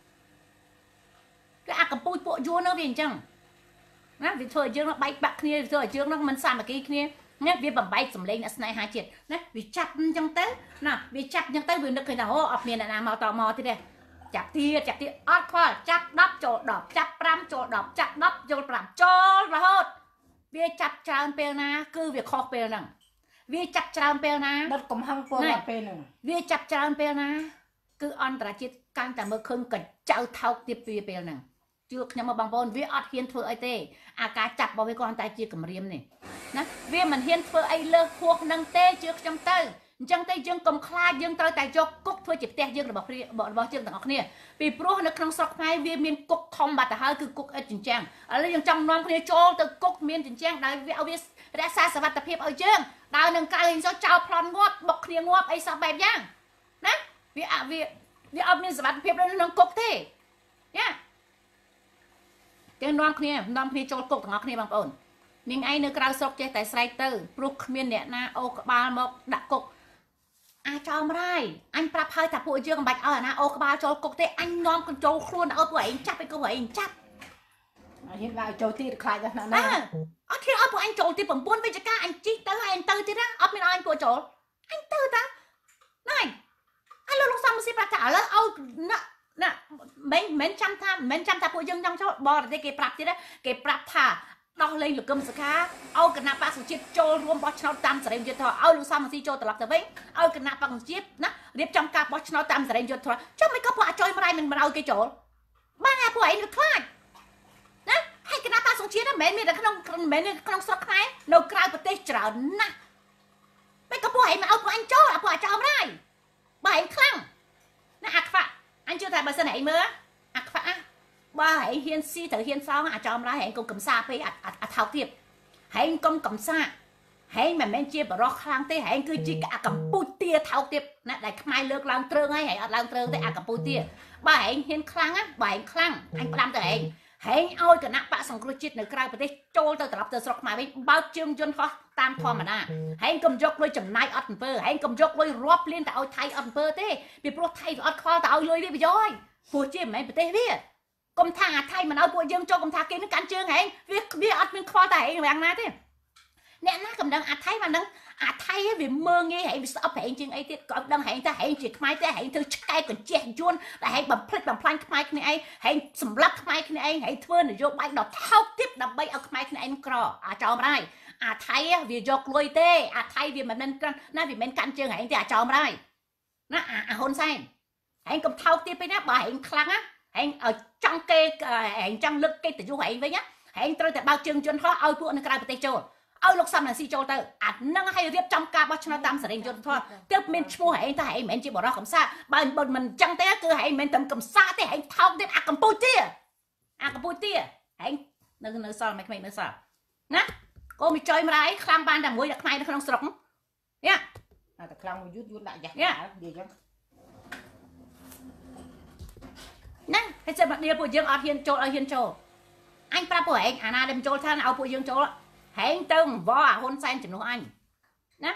គឺអាកំពូចពួកយួននោះវាអញ្ចឹងណាវាធ្វើឲ្យយើងបែកបាក់គ្នាធ្វើឲ្យយើងនឹងមិនសាមគ្គីគ្នាណាវាបំបែកសម្លេងអ្នកស្នេហាជាតិណាវាចាប់អញ្ចឹងទៅណាវាចាប់អញ្ចឹងទៅវានឹកឃើញថាអូអត់មានអ្នកណាមកតមកទៀតទេចាប់ទៀតអត់ខ្វល់ចាប់10ចូល10ចាប់5ចូល10ចាប់10ចូល5ចូលរហូតវាចាប់ច្រើនពេលណាគឺវាខុសពេលហ្នឹងវាចាប់ច្រើនពេលណាដុតកំហឹងពលរដ្ឋពេលហ្នឹងវាចាប់ច្រើនពេលណាគឺអន្តរជាតិកាន់តែមើលឃើញកញ្ចៅថោកទៀតពេលហ្នឹងជឿខ្ញុំមកបងប្អូនវាអត់ហ៊ានធ្វើអីទេអាការចាប់របស់វាគ្រាន់តែជាគម្រាមនេះណាវាមិនហ៊ានធ្វើអីលើសហួសនឹងទេជឿខ្ញុំទៅអញ្ចឹងទេយើងកុំខ្លាចយើងត្រូវតែយកគុកធ្វើជាផ្ទះយើងរបស់យើងទាំងអស់គ្នាពីព្រោះនៅក្នុងស្រុកខ្មែរវាមានគុកធំបាត់ទៅហើយគឺគុកឥតចិញ្ចាំងឥឡូវយើងចង់នាំគ្នាចូលទៅគុកមានចិញ្ចាំងដែលវាឲ្យវារក្សាសុវត្ថិភាពឲ្យយើងដើរនឹងក្រៅហិង្សចោលប្លន់ងាប់បុកគ្នាងាប់អីសោះបែបយ៉ាងណាវាអត់មានសុវត្ថិភាពនៅក្នុងគុកទេយ៉ាគេនាំគ្នាចូលគុកទាំងអស់គ្នាបងប្អូននាងឯងនៅក្រៅស្រុកចេះតែស្រែកទៅព្រោះគ្មានអ្នកណាអូក្បាលមកដាក់គុកអាចោមរាយអញប្រាប់ហើយថាពួកយើងមិនបាច់ឲ្យអាណាអូក្បាលចូលគុកទេអញនាំកញ្ចូលខ្លួនឲ្យពួកឯងចាប់ឲ្យពួកឯងចាប់អញហ៊ានឡើងចូលទៀតខ្លាចដល់ណាអត់ធាឲ្យពួកអញចូលទី9វិជ្ជការអញជីកទៅហើយអញទៅទៀតណាអត់មានឲ្យអញពួកចូលអញទៅតាណៃឥឡូវលោកសំស៊ីប្រាប់ថាឥឡូវឲ្យណាមិនចាំថាពួកយើងចង់ចូលបរទេសគេប្រាប់ទៀតគេប្រាប់ថាដោះលែងលោកកឹមសុខាឲ្យគណៈបក្សប្រជាជាតិចូលរួមបោះឆ្នោតតាមសេរីយុត្តិធម៌ឲ្យលោកសំស៊ីចូលត្រឡប់ទៅវិញឲ្យគណៈបក្សប្រជាជាតិណារៀបចំការបោះឆ្នោតតាមសេរីយុត្តិធម៌ចុះមិនក៏ពួកអាចុយមរៃមិនឲ្យគេចូលបានតែពួកឯងខ្លាចណាហើយគណៈបក្សប្រជាជាតិមិនមែនមានតែក្នុងស្រុកខ្មែរនៅក្រៅប្រទេសច្រើនណាស់មិនក៏ពួកឯងមិនឲ្យពួកអញចូលពួកអាចោមរៃបើឯងខ្លាំងណាអាខ្វាក់អញជឿថាបើសិនឯងមើលអាខ្វាក់បើឯងហ៊ានស៊ីត្រូវហ៊ានសងអាចោមរៃឯងកុំកំសាពេកអាថោកទៀតឯងកុំកំសាឯងមិនមែនជាបរោះខ្លាំងទេឯងគឺជាអាកម្ពុជាទាថោកទៀតណាដែលខ្មែរលើកឡើងត្រឹងហើយឯងអត់ឡើងត្រឹងទេអាកម្ពុជាទាបើឯងហ៊ានខ្លាំងបើឯងខ្លាំងអញផ្ដាំទៅឯងឲ្យគណៈបកសង្គ្រោះជាតិនៅក្រៅប្រទេសចូលទៅត្រឡប់ទៅស្រុកខ្មែរវិញបើកជើងយន្តហោះតាមធម្មតាហើយកុំយកលុយចំណាយអត់អំពើហើយកុំយកលុយរាប់លានទៅឲ្យថៃអត់អំពើទេពីព្រោះថៃវាអត់ខ្វល់ទៅឲ្យលុយទេប្រយោជន៍ព្រោះជាមិនមែនប្រទេសវាកុំថាអាថៃមិនឲ្យពួកយើងចូលកុំថាគេនឹងកាន់ជើងហែងវាអត់មានខ្វល់តែហែងយ៉ាងណាទេអ្នកណាកំដៅអាថៃមិនដឹងអាថៃវាមើងងាយហែងវាស្អប់ហែងជាងអីទៀតក៏ដឹងហែងថាហែងជាខ្មែរតែហែងធ្វើឆ្កែកញ្ជះយួនតែហែងបំផ្លិចបំផ្លាញខ្មែរគ្នាឯងហែងសម្លាប់ខ្មែរគ្នាឯងហែងធ្វើនយោបាយដល់ថោកទៀតដើម្បីឲ្យខ្មែរគ្នាឯងក្រអាចោមរាយអាថៃវាយកលុយទេអាថៃវាមិនមែនណាវាមិនកាន់ជើងហែងទេអាចោមរាយណាអាហ៊ុនសែនហែងកុំថោកទៀតពេកណាបើហែងខ្លាំងណាហែងឲ្យចង់គេហែងចង់លើកគេទៅយុហែងវិញណាហែងត្រូវតែបើកជើងយន្តហោះឲ្យពួកនៅក្រៅប្រទេសចូលឲ្យលោកសំរងស៊ីចូលទៅអានឹងឲ្យរៀបចំការបោះឆ្នោតតាមសេរីយុត្តិធម៌ទើបមានឈ្មោះហែងតែហែងមិនមែនជាបរិះកំសាបើមិនអញ្ចឹងទេគឺហែងមិនមែនតែកំសាទេហែងថោកទៀតអាកម្ពុជាហែងនៅសល់មិនក្មេងនៅសល់ណាកូនមីចុយម្ដាយខ្លាំងបានតែមួយតែខ្មែរនៅក្នុងស្រុកយ៉ាតែខ្លាំងមួយយូរដាក់យ៉ានិយាយអញ្ចឹងណាហើយចាំមកដៀពួកយើងអត់ហ៊ានចូលឲ្យហ៊ានចូលអញប្រាប់ពួកឯងអាណាដែលចូលថាឲ្យពួកយើងចូលហែងទៅវ៉ាអាហ៊ុនសែនជំនួសអញណា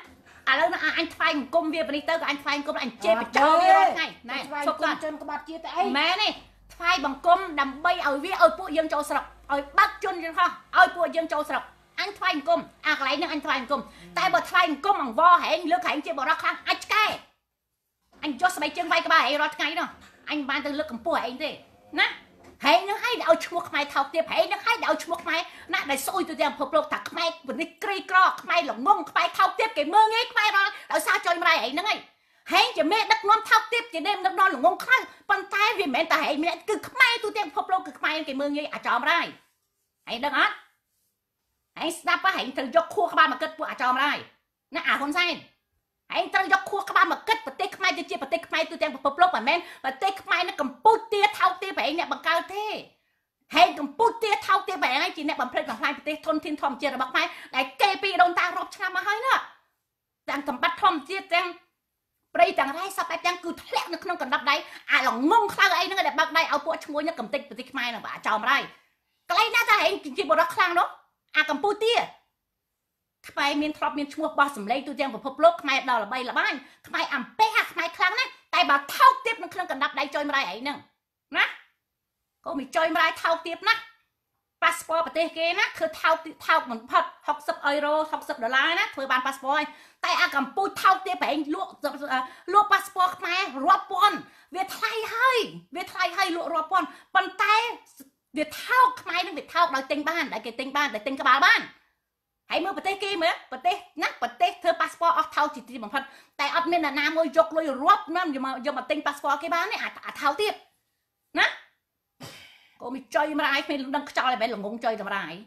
ឥឡូវណាអញថ្វាយអង្គមវាបនេះទៅក៏អញថ្វាយអង្គមអញជេរបចោលវារាល់ថ្ងៃណែជប់គាត់ជនក្បត់ជាតិអីមែនទេថ្វាយបង្គំដើម្បីឲ្យវាឲ្យពួកយើងចូលស្រុកឲ្យបាត់ជនយើងខុសឲ្យពួកយើងចូលស្រុកអញថ្វាយអង្គមអាកន្លែងហ្នឹងអញថ្វាយអង្គមតែបើថ្វាយអង្គមអង្វរហែងលើកហែងជាបរោះខ្លាំងអាចឆ្កែអញចុះស្បែកជើងវាយក្បាលហែងរាល់ថ្ងៃនោះអញបានទៅលើកកម្ពស់ហែងទេណាហែងនឹងឲ្យឈ្មោះខ្មែរថោកទាបហែងនឹងឲ្យឈ្មោះខ្មែរណាដែលស្អុយទៅទាំងពិភពលោកថាខ្មែរពនិចក្រីក្រខ្មែរល្ងងខ្មែរថោកទាបគេមើងងាយខ្មែររាល់ដោយសារចុយម្រាយហែងហ្នឹងឯងហែងជាមេដឹកនាំថោកទាបជាមេដឹកនាំល្ងងខ្លាំងប៉ុន្តែវាមិនមែនតែហែងម្នាក់គឺខ្មែរទូទាំងពិភពលោកគឺខ្មែរគេមើងងាយអាចមរាយហែងដឹងអត់ហែងស្ដាប់ហែងត្រូវយកខួរក្បាលមកគិតពួកអាចមរាយណាអាហ៊ុនសែនហែងត្រូវយកខួរក្បាលមកគិតប្រទេសខ្មែរទៅជាប្រទេសខ្មែរទូទាំងពិភពលោកមិនមែនប្រទេសខ្មែរនៅកម្ពុជាថោកទាបហែងអ្នកបង្កើតទេហែងកម្ពុជាថោកទាបហែងហើយជាអ្នកបំផ្លិចបំផ្លាញប្រទេសធនធានធម្មជាតិរបស់ខ្មែរដែលគេពីដូនតារាប់ឆ្នាំមកហើយណាទាំងសម្បត្តិធម្មជាតិទាំងព្រៃទាំងរ៉ៃសពតែទាំងគឺធ្លាក់នៅក្នុងកណ្ដាប់ដៃអាល្ងងខ្លៅអីហ្នឹងដែលបើកដៃឲ្យពួកឈ្មោះនេះកំតិចប្រទេសខ្មែរហ្នឹងអាចមរាយកន្លែងណាថាហែងជាបរិះខ្លាំងនោះអាកម្ពុជាខ្មែរមានធ្លាប់មានឈ្មោះបោះសម្លេងទូទាំងពិភពលោកខ្មែរដល់ល្បីល្បាញខ្មែរអំពះអាខ្មែរខ្លាំងណាស់តែបើថោកទាបនៅក្នុងកណ្ដាប់ដៃចុយម្រាយអីហ្នឹងណាក៏មានចុយម្រាយថោកទាបណាស់ប៉ាសពតប្រទេសគេណាគឺថោកបំផុត60អ៊ុយរ៉ូ60ដុល្លារណាធ្វើបានប៉ាសពតហើយតែអាកម្ពុជាថោកទាបប្រហែលលក់ប៉ាសពតខ្មែររាប់ពាន់វាថ្លៃហើយលក់រាប់ពាន់ប៉ុន្តែវាថោកខ្មែរនឹងវាថោកដោយទិញបានដែលគេទិញបានដែលទិញក្បាលបានហើយមើលប្រទេសគេមើលប្រទេសណាប្រទេសធ្វើប៉ាសពតអស់ថោកជាទីបំផុតតែអត់មានអ្នកណាមួយយកលុយរាប់ណាយកមកទិញប៉ាសពតគេបានទេអាថោកទៀតណាក៏មានចុយម្រាយគ្មានដឹងខ្យល់ឲ្យបែរល្ងងចុយតម្រាយ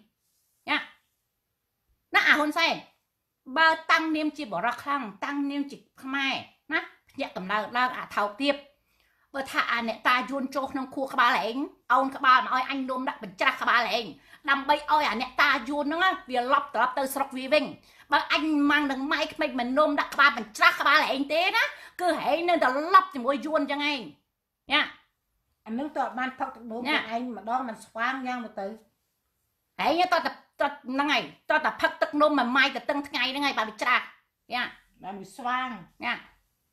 ណាអាហ៊ុនសែនបើតាំងនាមជាបរិះខ្លាំងតាំងនាមជាខ្មែរណាភ្ញាក់កម្ដៅឡើងអាថោកទៀតបើថាអាអ្នកតាយួនចូលក្នុងខួរក្បាលឯងអូនក្បាលមកឲ្យអញនំដាក់បញ្ច្រាស់ក្បាលឯងដើម្បីឲ្យអាអ្នកតាយួនហ្នឹងវាឡប់ត្រឡប់ទៅស្រុកវាវិញបើអញម៉ាំងនឹងម៉ៃក្មេកមិននំដាក់ក្បាលបញ្ច្រាស់ក្បាលឯងទេណាគឺហែងនៅតែឡប់ជាមួយយួនចឹងឯងញ៉ាអានឹងតើបានផឹកទឹកនោមខ្លួនឯងម្ដងមិនស្វាងយ៉ាងមកទៅហែងតើហ្នឹងហើយតើផឹកទឹកនំមួយម៉ាយទៅតឹងថ្ងៃហ្នឹងហើយបើវាច្រាស់ញ៉ាបានវាស្វាងញ៉ា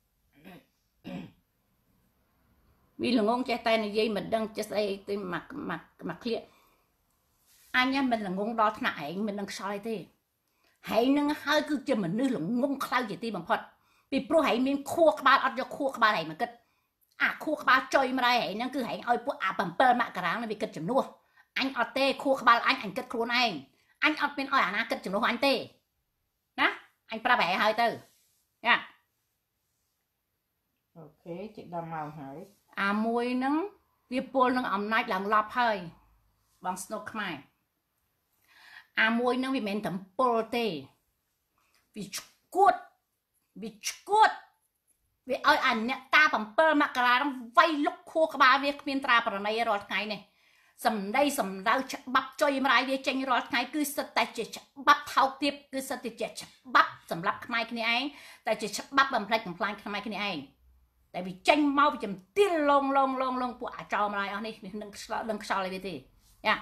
វាល្ងងចេះតែនិយាយមិនដឹងចេះស្អីទៅមកឃ្លៀកអញមិនល្ងងដល់ថ្នាក់ហែងមិនដឹងខ្យល់អីទេហែងនឹងហើយគឺជាមនុស្សល្ងងខ្លៅជាទីបំផុតពីព្រោះហែងមានខួរក្បាលអត់យកខួរក្បាលហែងមកគិតអាខួរក្បាលចុយម្រាយហែងហ្នឹងគឺហែងឲ្យពួកអា7មករានឹងវាគិតជំនួសអញអត់ទេខួរក្បាលអញគិតខ្លួនឯងអញអត់មានឲ្យអាណាគិតជំនួសអញទេណាអញប្រាប់ហែងហើយទៅណាអូខេជិះដល់ម៉ោងហើយអាមួយហ្នឹងវាពលនឹងអំណាចឡើងឡប់ហើយបងស្នុកខ្មែរអាមួយហ្នឹងវាមិនមែនតំពលទេវាឈួតវាឲ្យអាអ្នកតា7មករាហ្នឹងវាយលុកខួរក្បាលវាគ្មានត្រាប្រណីរាល់ថ្ងៃនេះសម្ដៅច្បាប់ចុយម្រាយវាចេញរាល់ថ្ងៃគឺសិតតែជាច្បាប់ថោកទាបគឺសិតតែជាច្បាប់សម្រាប់ខ្មែរគ្នាឯងតែជាច្បាប់បំផ្លិចបំផ្លាញខ្មែរគ្នាឯងតែវាចេញមកវាចំទាលលងពួកអាចោមរាយអស់នេះនឹងខ្យល់អីវាទេយ៉ា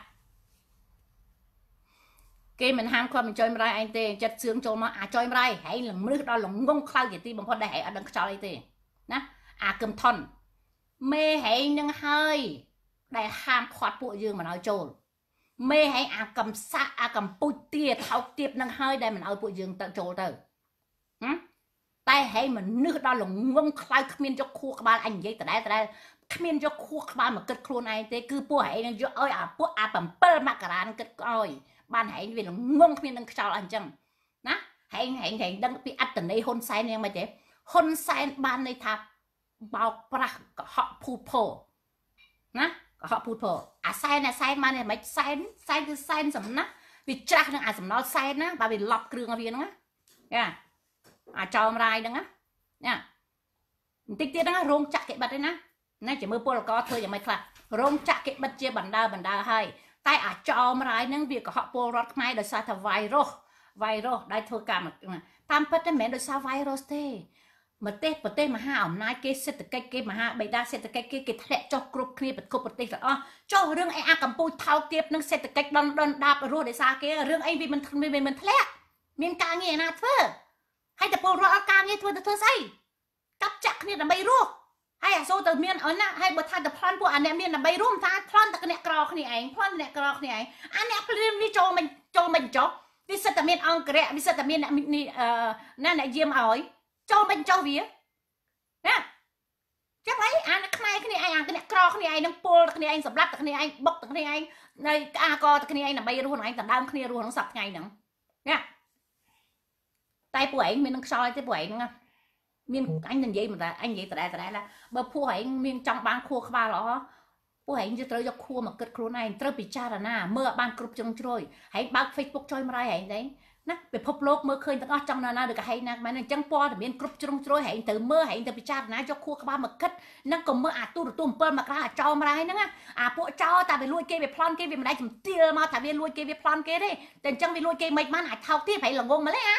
គេមិនហាមគាត់មិនចុយម្រាយឯងទេចិត្តសឿងចូលមកអាចុយម្រាយហែងល្ងឹសដល់ល្ងងខ្លៅជាទីបំផុតដែលហែងអត់ដឹងខ្យល់អីទេណាអាកឹមថនមេហែងនឹងហើយដែលហាមខាត់ពួកយើងមិនឲ្យចូលមេហែងអាកំសាក់អាកំពុជទាថោកទាបនឹងហើយដែលមិនឲ្យពួកយើងទៅចូលទៅតែហែងមនុស្សដល់ល្ងងខ្លៅគ្មានយកខួរក្បាលអញនិយាយដដែលគ្មានយកខួរក្បាលមកគិតខ្លួនឯងទេគឺពួកហែងនឹងយកឲ្យអាពួកអា7មករាគិតឲ្យបានហែងវាល្ងងគ្មាននឹងខ្យល់អញ្ចឹងណាហែងដឹងពីអត្តន័យហ៊ុនសែនយ៉ាងម៉េចទេហ៊ុនសែនបានន័យថាបោកប្រាស់កុហកភូតភរណាកុហកភូតភរអាសែនបានតែមិនសែនគឺសែនសំណាក់វាច្រាស់នឹងអាសំណល់សែនណាបើវាឡប់គ្រឿងវាហ្នឹងណាអាចោមរាយហ្នឹងណាបន្តិចទៀតហ្នឹងរោងចក្រគេបិទឯណាចាំមើលពលករធ្វើយ៉ាងម៉េចខ្លះរោងចក្រគេបិទជាបណ្ដើហើយតែអាចោមរាយហ្នឹងវាកុហកពលរដ្ឋខ្មែរដោយសារថា virus ដែលធ្វើការតាមពិតតែមិនមែនដោយសារ virus ទេប្រទេសមហាអំណាចគេសេដ្ឋកិច្ចគេមហាបិតាសេដ្ឋកិច្ចគេធ្លាក់ចុះគ្រប់គ្នាប្រទេសទាំងអស់ចុះរឿងអីអាកម្ពុជាថោកទាបនឹងសេដ្ឋកិច្ចដុនដាបរស់ដោយសារគេរឿងអីវាមិនធ្លាក់មានការងារណាធ្វើហើយតែពលរដ្ឋអត់ការងារធ្វើទៅធ្វើស្អីកាប់ចាក់គ្នាដើម្បីរស់ហើយអាសូរទៅមានអនណាហើយបើថាទៅប្លន់ពួកអាអ្នកមានដើម្បីរួមថាប្លន់តែអ្នកក្រគ្នាឯងប្លន់អ្នកក្រគ្នាឯងអាអ្នកព្រាមនេះចូលមិនចុះវាសិតតែមានអង្គរៈវាសិតតែមានណាអ្នកយាមឲ្យចូលមិនចុះវាណាចឹងអីអាអ្នកខ្មែរគ្នាឯងអាអ្នកក្រគ្នាឯងនឹងពលគ្នាឯងសម្លាប់គ្នាឯងបុកគ្នាឯងនៅក្អាកគ្នាឯងដើម្បីរស់ឯងដណ្ដើមគ្នារស់ក្នុងសប្តាហ៍ថ្ងៃហ្នឹងណាតែពួកឯងមាននឹងខ្យល់ទេពួកឯងហ្នឹងមានអញនិយាយមិនដែរអញនិយាយដដែលណាបើពួកឯងមានចង់បានខួរក្បាលល្អពួកឯងត្រូវយកខួរមកគិតខ្លួនឯងត្រូវពិចារណាមើលបានគ្រប់ជ្រុងជ្រោយឯងបើក Facebook ចុយមរៃឯងដែរណាពិភពលោកមើលឃើញទាំងអស់ចង់ណាឬក៏ហែងណាមែនអញ្ចឹងព័ត៌មានគ្រប់ជ្រុងជ្រោយឯងត្រូវមើលឯងទៅពិចារណាយកខួរក្បាលមកគិតនឹងក៏មើលអាទូរទស្សន៍7មករាអាចោមរៃហ្នឹងអាពួកចោតែវាលួចគេវាប្លន់គេវាមិនដែរជំទាលមកថាវាលួចគេវាប្លន់គេទេតែអញ្ចឹងវាលួចគេមិនបានអាចថោកទៀតប្រៃល្ងងម្លេះហ៎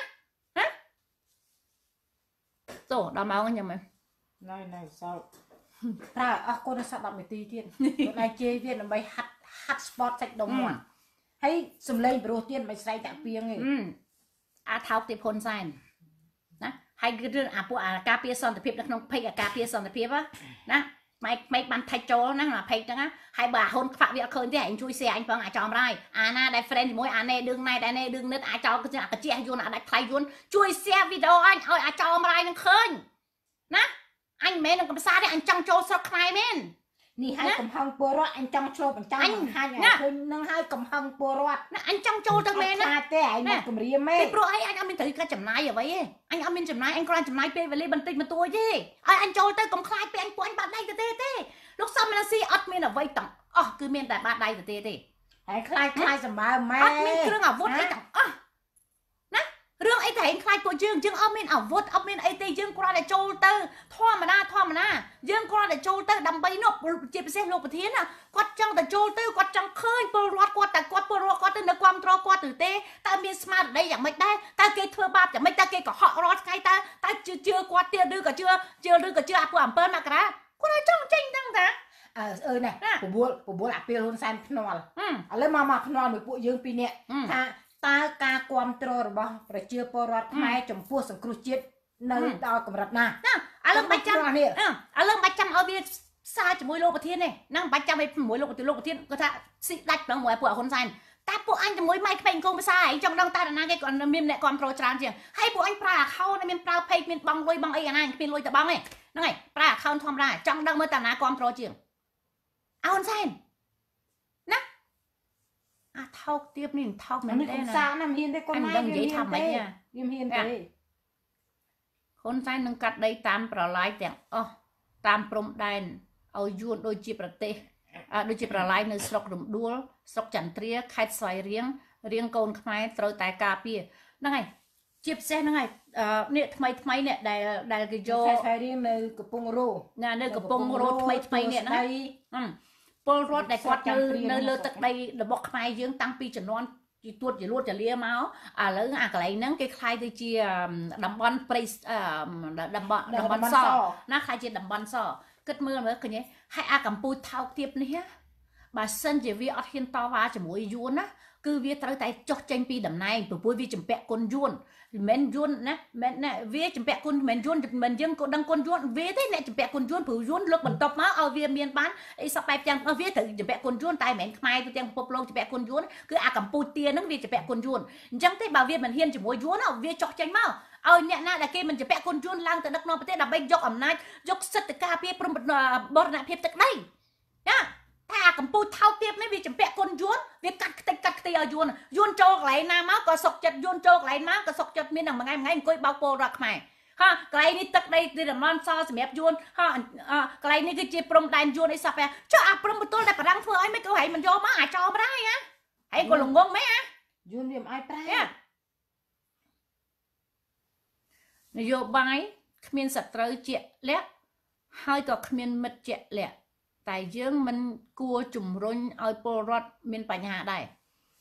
ចូលដល់ម៉ោងខ្ញុំណៃសោតប្រើអស់គុណសប្តាហ៍10នាទីទៀតខ្លួនឯងជេរទៀតដើម្បីហាត់ sport សាច់ដុំមាត់ហើយសំឡេងប្រុសទៀតមិនស្រែកតាក់ពីងទេអាថោកទៀតហ៊ុនសែនណាហើយគឺរឿងអាពួកអាការពារសន្តិភាពនៅក្នុងភ័យអាការពារសន្តិភាពណាម៉េចបានថៃចូលហ្នឹងអាភ័យហ្នឹងហើយបើអាហ៊ុនខ្វាក់វាអត់ឃើញទេឯងជួយ share អញផងអាចចំរាយអាណាដែល friend ជាមួយអាណេឌឹងណៃដែលណេឌឹងនិតអាចោគឺអាកជាយួនអាដាច់ថ្លៃយួនជួយ share វីដេអូអញឲ្យអាចចំរាយនឹងឃើញណាអញមិនមែននឹងកំសាទេអញចង់ចូលស្រុកខ្មែរមែននេះហើយកំហឹងពលរដ្ឋអញចង់ឆ្លោបអញ្ចឹងបង្ហាញឲ្យឃើញនឹងហើយកំហឹងពលរដ្ឋណាអញចង់ចូលទៅមែនណាទេឯងមកគម្រាមមែនពីព្រោះអីអញអត់មានត្រូវការចំណាយអ្វីទេអញអត់មានចំណាយអញគ្រាន់ចំណាយពេលវេលាបន្តិចបន្តួចទេឲ្យអញចូលទៅកុំខ្លាចពេលអញពួកអញបាត់ដៃទៅទេលោកសំរាស៊ីអត់មានអ្វីទាំងអស់គឺមានតែបាត់ដៃទៅទេហើយខ្លាចសម្បើម៉ែអត់មានគ្រឿងអាវុធអីទាំងអស់ណារឿងអីតែឯងខ្លាចពួកយើងអត់មានអាវុធអត់មានអីទេយើងគ្រាន់តែចូលទៅធម្មតាយើងគ្រាន់តែចូលទៅដើម្បីនោះជាពិសេសលោកប្រធានគាត់ចង់តែចូលទៅគាត់ចង់ឃើញពលរដ្ឋគាត់តែគាត់ពលរដ្ឋគាត់ទៅនៅគ្រប់ត្រគាត់ទៅទេតើមានស្មារតីយ៉ាងម៉េចដែរតើគេធ្វើបាបយ៉ាងម៉េចតើគេកុហករាល់ថ្ងៃតើជឿគាត់ទៀតឬក៏ជឿអាពួកអំពើមករាគាត់ចង់ចេញហ្នឹងតាណែបបួលអាពេលហ៊ុនសែនភ្នាល់ឥឡូវមកភ្នាល់មួយពួកយើងពីរនាក់ថាតើការគ្រប់គ្រងរបស់ប្រជាពលរដ្ឋខ្មែរចំពោះសង្គ្រោះជាតិនៅដល់កម្រិតណាឥឡូវបាច់ចាំឲ្យវាសារជាមួយលោកប្រធានទេហ្នឹងបាច់ចាំឲ្យជាមួយលោកប្រធានគាត់ថាស៊ីដាច់ដល់មួយពួកហ៊ុនសែនតែពួកអញជាមួយម៉ៃក្មេងកងភាសាឯងចង់ដឹងតើណាគេគាត់មានអ្នកគ្រប់គ្រងច្រើនជាងហើយពួកអញប្រើ account មានប្រើ page មានបងលុយបងអីអាណាគ្មានលុយទៅបងទេហ្នឹងហើយប្រើ account ធម្មតាចង់ដឹងមើលតើណាគ្រប់គ្រងជាងហ៊ុនសែនណាអាថោកទៀបនេះថោកមែនទេណាសាណាមិនហ៊ានទេកូនម៉ែនិយាយថាម៉េចវាមិនហ៊ានទេហ៊ុនសែននឹងកាត់ដីតាមប្រឡាយទាំងអស់តាមព្រំដែនឲ្យយួនដូចជាប្រទេសដូចជាប្រឡាយនៅស្រុករំដួលស្រុកចន្ទ្រាខេត្តស្វាយរៀងកូនខ្មែរត្រូវតែការពារហ្នឹងហើយជាពិសេសហ្នឹងហើយនេះថ្មីនេះដែលគេយកខេត្តស្វាយរៀងនៅកំពង់រោណានៅកំពង់រោថ្មីនេះណាពលរដ្ឋដែលគាត់នៅលើទឹកដីរបស់ខ្មែរយើងតាំងពីជំនាន់ជាទួតជាលួតចលាមកឥឡូវអាកន្លែងហ្នឹងគេខ្លាយទៅជាតំបន់ព្រៃតំបន់សណាខ្លាយជាតំបន់សគិតមើលឃើញទេហើយអាកម្ពុជាថោកទាបនេះបើសិនជាវាអត់ហ៊ានតវ៉ាជាមួយយួនណាគឺវាត្រូវតែចុះចេញពីតំណែងព្រោះវាចម្ពាក់គុណយួនមិនយួនណាមិនណាវាចម្ពាក់គុណមិនយួនមិនយើងក៏ដឹងគុណយួនវាទេអ្នកចម្ពាក់គុណយួនព្រោះយួនលើកបន្ទប់មកឲ្យវាមានបានអីសពបែបទាំងអស់វាត្រូវចម្ពាក់គុណយួនតែមិនមែនខ្មែរទៅទាំងពិភពលោកចម្ពាក់គុណយួនគឺអាកម្ពុជាទាហ្នឹងវាចម្ពាក់គុណយួនអញ្ចឹងទេបើវាមិនហ៊ានជាមួយយួនវាចុះចេញមកឲ្យអ្នកណាដែលគេមិនចម្ពាក់គុណយួនឡើងទៅដឹកនាំប្រទេសដើម្បីយកអំណាចយកសិទ្ធិការពារព្រំបរណភាពទឹកដីណាថាកម្ពុជាថោកទាបនេះវាចម្ពាក់គុណយួនវាកាត់ខ្ទេចឲ្យយួនចូលកន្លែងណាមកក៏សុកចិត្តយួនចូលកន្លែងណាក៏សុកចិត្តមានតែមួយថ្ងៃអង្គុយបោកពលរដ្ឋខ្មែរហើកន្លែងនេះទឹកដីទីតំបន់សសម្រាប់យួនហើកន្លែងនេះគឺជាព្រំដែនយួនអីសោះចុះអាព្រំបន្ទល់តែបារាំងធ្វើឲ្យមិនក៏ហែងមិនយកមកអាចោមរ៉ាយហើយក៏ល្ងងមែនយួនវាមិនឲ្យប្រែនយោបាយគ្មានសត្រូវជាក់លាក់ហើយក៏គ្មានមិត្តជាក់លាក់តែយើងមិនគួរជំរុញឲ្យពលរដ្ឋមានបញ្ហាដែរ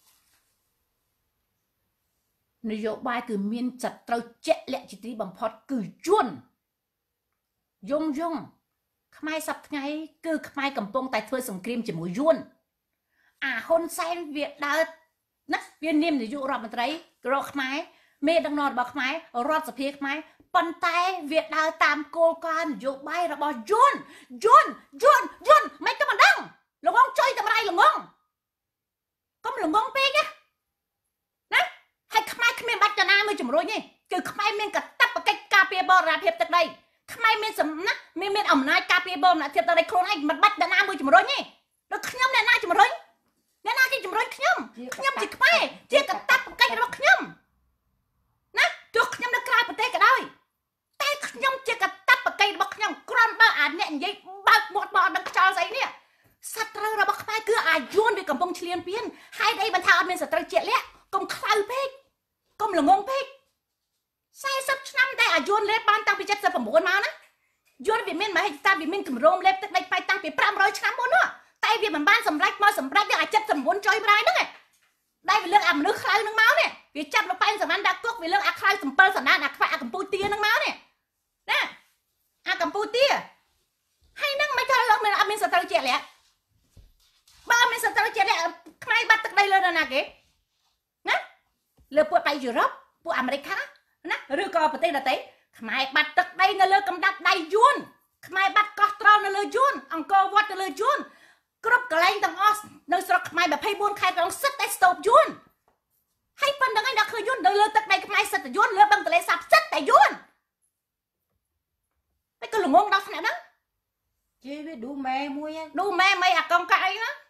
នយោបាយគឺមានសត្រូវជាក់លាក់ជាទីបំផុតគឺយួនយងខ្មែរសប្តាហ៍ថ្ងៃគឺខ្មែរកំពុងតែធ្វើសង្គ្រាមជាមួយយួនអាហ៊ុនសែនវាដើរណាវានាមនាយករដ្ឋមន្ត្រីក្រខ្មែរមេដឹកនាំរបស់ខ្មែររដ្ឋសភាខ្មែរប៉ុន្តែវាដើរតាមគោលការណ៍នយោបាយរបស់យួនមិនទៅមិនដឹងល្ងងចុយតម្រៃល្ងងកុំល្ងងពេកណាហើយខ្មែរគ្មានបាច់តាណាមួយជំរុញទេគឺខ្មែរមានកតបកិច្ចការពារបរណភាពទឹកដីខ្មែរមានសំណាក់មានអំណាចការពារបរណភាពទឹកដីខ្លួនឯងមិនបាច់តាណាមួយជំរុញទេដល់ខ្ញុំអ្នកណាជំរុញអ្នកណាគេជំរុញខ្ញុំជាខ្មែរជាកតបកិច្ចរបស់ខ្ញុំណាទោះខ្ញុំនៅក្រៅប្រទេសក៏ដោយតែខ្ញុំជាកតបកិច្ចរបស់ខ្ញុំគ្រាន់បើអាអ្នកនិយាយបើកមាត់មកអត់ដឹងខ្យល់ស្អីនេះសត្រូវរបស់ខ្មែរគឺអាយួនវាកំពុងឈ្លានពានហេតុអីបានថាអត់មានសត្រូវជាក់លាក់កុំខ្លៅពេកកុំល្ងងពេក40ឆ្នាំតែអាយួនលេបបានតាំងពី79មកណាយួនវាមានមហិច្ឆតាវាមានគម្រោងលេបទឹកដីប៉ៃតាំងពី500ឆ្នាំមុននោះតែវាមិនបានសម្រេចមកសម្រេចយកអា79ចុយម្ដាយហ្នឹងដែលវាលើកអាមនុស្សខ្លៅហ្នឹងមកនេះវាចាប់លោកប៉ែនសវណ្ណដាក់គុកវាលើកអាខ្លៅ7សណ្ដានអាខ្វាក់អាកម្ពុជាហ្នឹងមកនេះណាអាកម្ពុជាហើយហ្នឹងមិនថាលោកមានអត់មានសត្រូវជាក់លាក់បើមានសត្រូវជាក់លាក់ខ្មែរបាត់ទឹកដីលើណាគេណាលើពួកដៃយុរ៉ុបពួកអាមេរិកណាឬក៏ប្រទេសដទៃខ្មែរបាត់ទឹកដីនៅលើកំដាប់ដៃយួនខ្មែរបាត់កោះត្រល់នៅលើយួនអង្គរវត្តនៅលើយួនគ្រប់កន្លែងទាំងអស់នៅស្រុកខ្មែរ24ខេត្តក្នុងសិតតែស្ទូបយួនហើយប៉ុណ្្នឹងឯងដល់ឃើញយួននៅលើទឹកដីខ្មែរសិតតែយួនលើបឹងទន្លេសាបសិតតែយួនតែក៏ល្ងងដល់ថ្នាក់ហ្នឹងជិះវាឌូម៉ែមួយឌូម៉ែមិនអាកងកាក់អីណា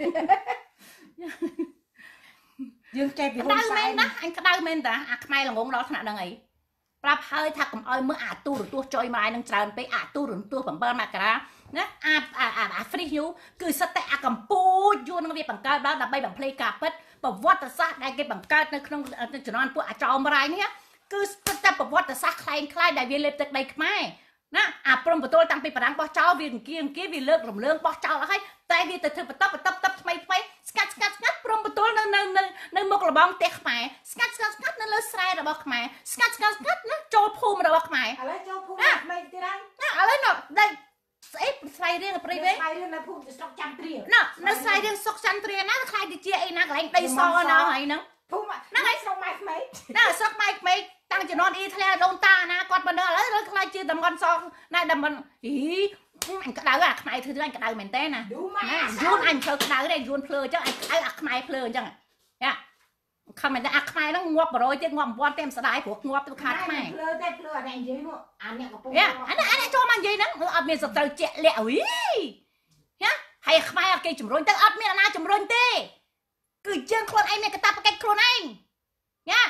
យើងចេះពីហ៊ុនសែនណាអញក្តៅមែនតាអាខ្មែរល្ងងដល់ថ្នាក់ហ្នឹងអីប្រាប់ហើយថាកុំអោយមើលអាទូរទស្សន៍ចុយម្ដាយនឹងច្រើនពេកអាទូរទស្សន៍7មករាណាអា Free News គឺសិតតែអាកម្ពុជាយួននឹងវាបង្កើតឡើងដើម្បីបំភ្លៃការពិតប្រវត្តិសាស្ត្រដែលគេបង្កើតនៅក្នុងជំនាន់ពួកអាចោមរាយនេះគឺស្ទើរតែប្រវត្តិសាស្ត្រคล้ายៗដែលវាលេបទឹកដីខ្មែរណាអាព្រំបន្ទល់តាំងពីបារាំងបោះចោលវាអង្គាវាលើករំលើងបោះចោលអស់ហើយតែវាទៅធ្វើបន្តថ្មីស្កាត់ព្រំបន្ទល់នៅមុខលបងផ្ទះខ្មែរស្កាត់នៅលើស្រែរបស់ខ្មែរស្កាត់ណាចូលភូមិរបស់ខ្មែរឥឡូវចូលភូមិខ្មែរទៀតហើយណាឥឡូវនោះដេកស្អីស្រីរៀងព្រីវេស្រីរៀងនៅភូមិស្រុកចន្ទត្រាណានៅស្រីរៀងស្រុកចន្ទត្រាណាខ្លាយទៅជាអីណាកន្លែងដីសណាហើយហ្នឹងភូមិហ្នឹងហើយស្រុកម៉ែក្មេកណាស្រុកម៉ែក្មេកតាំងជំនាន់អ៊ីធ្លាដូនតាណាគាត់មិនដឹងឥឡូវខ្លាយជាតំងន់សណាតំងន់អញក្តៅអាខ្មែរធ្វើអញក្តៅមែនតើណាយួនអញធ្វើក្តៅដែរយួនភ្លើអញ្ចឹងអញក្តៅអាខ្មែរភ្លើអញ្ចឹងយ៉ាខំមែនតើអាខ្មែរហ្នឹងងាប់100ទៀតងាប់1000តែមិនស្ដាយព្រោះងាប់ទៅខាតខ្មែរភ្លើតែភ្លើអានេះនិយាយនោះអាអ្នកកំពុងអានេះចូលមកនិយាយហ្នឹងអត់មានសត្រូវជាក់លាក់អុយយ៉ាហើយខ្មែរអត់គេជំរុញទៅអត់មានអាណាជំរុញទេគឺយើងខ្លួនឯងមានកតាបកិច្ចខ្លួនឯងយ៉ា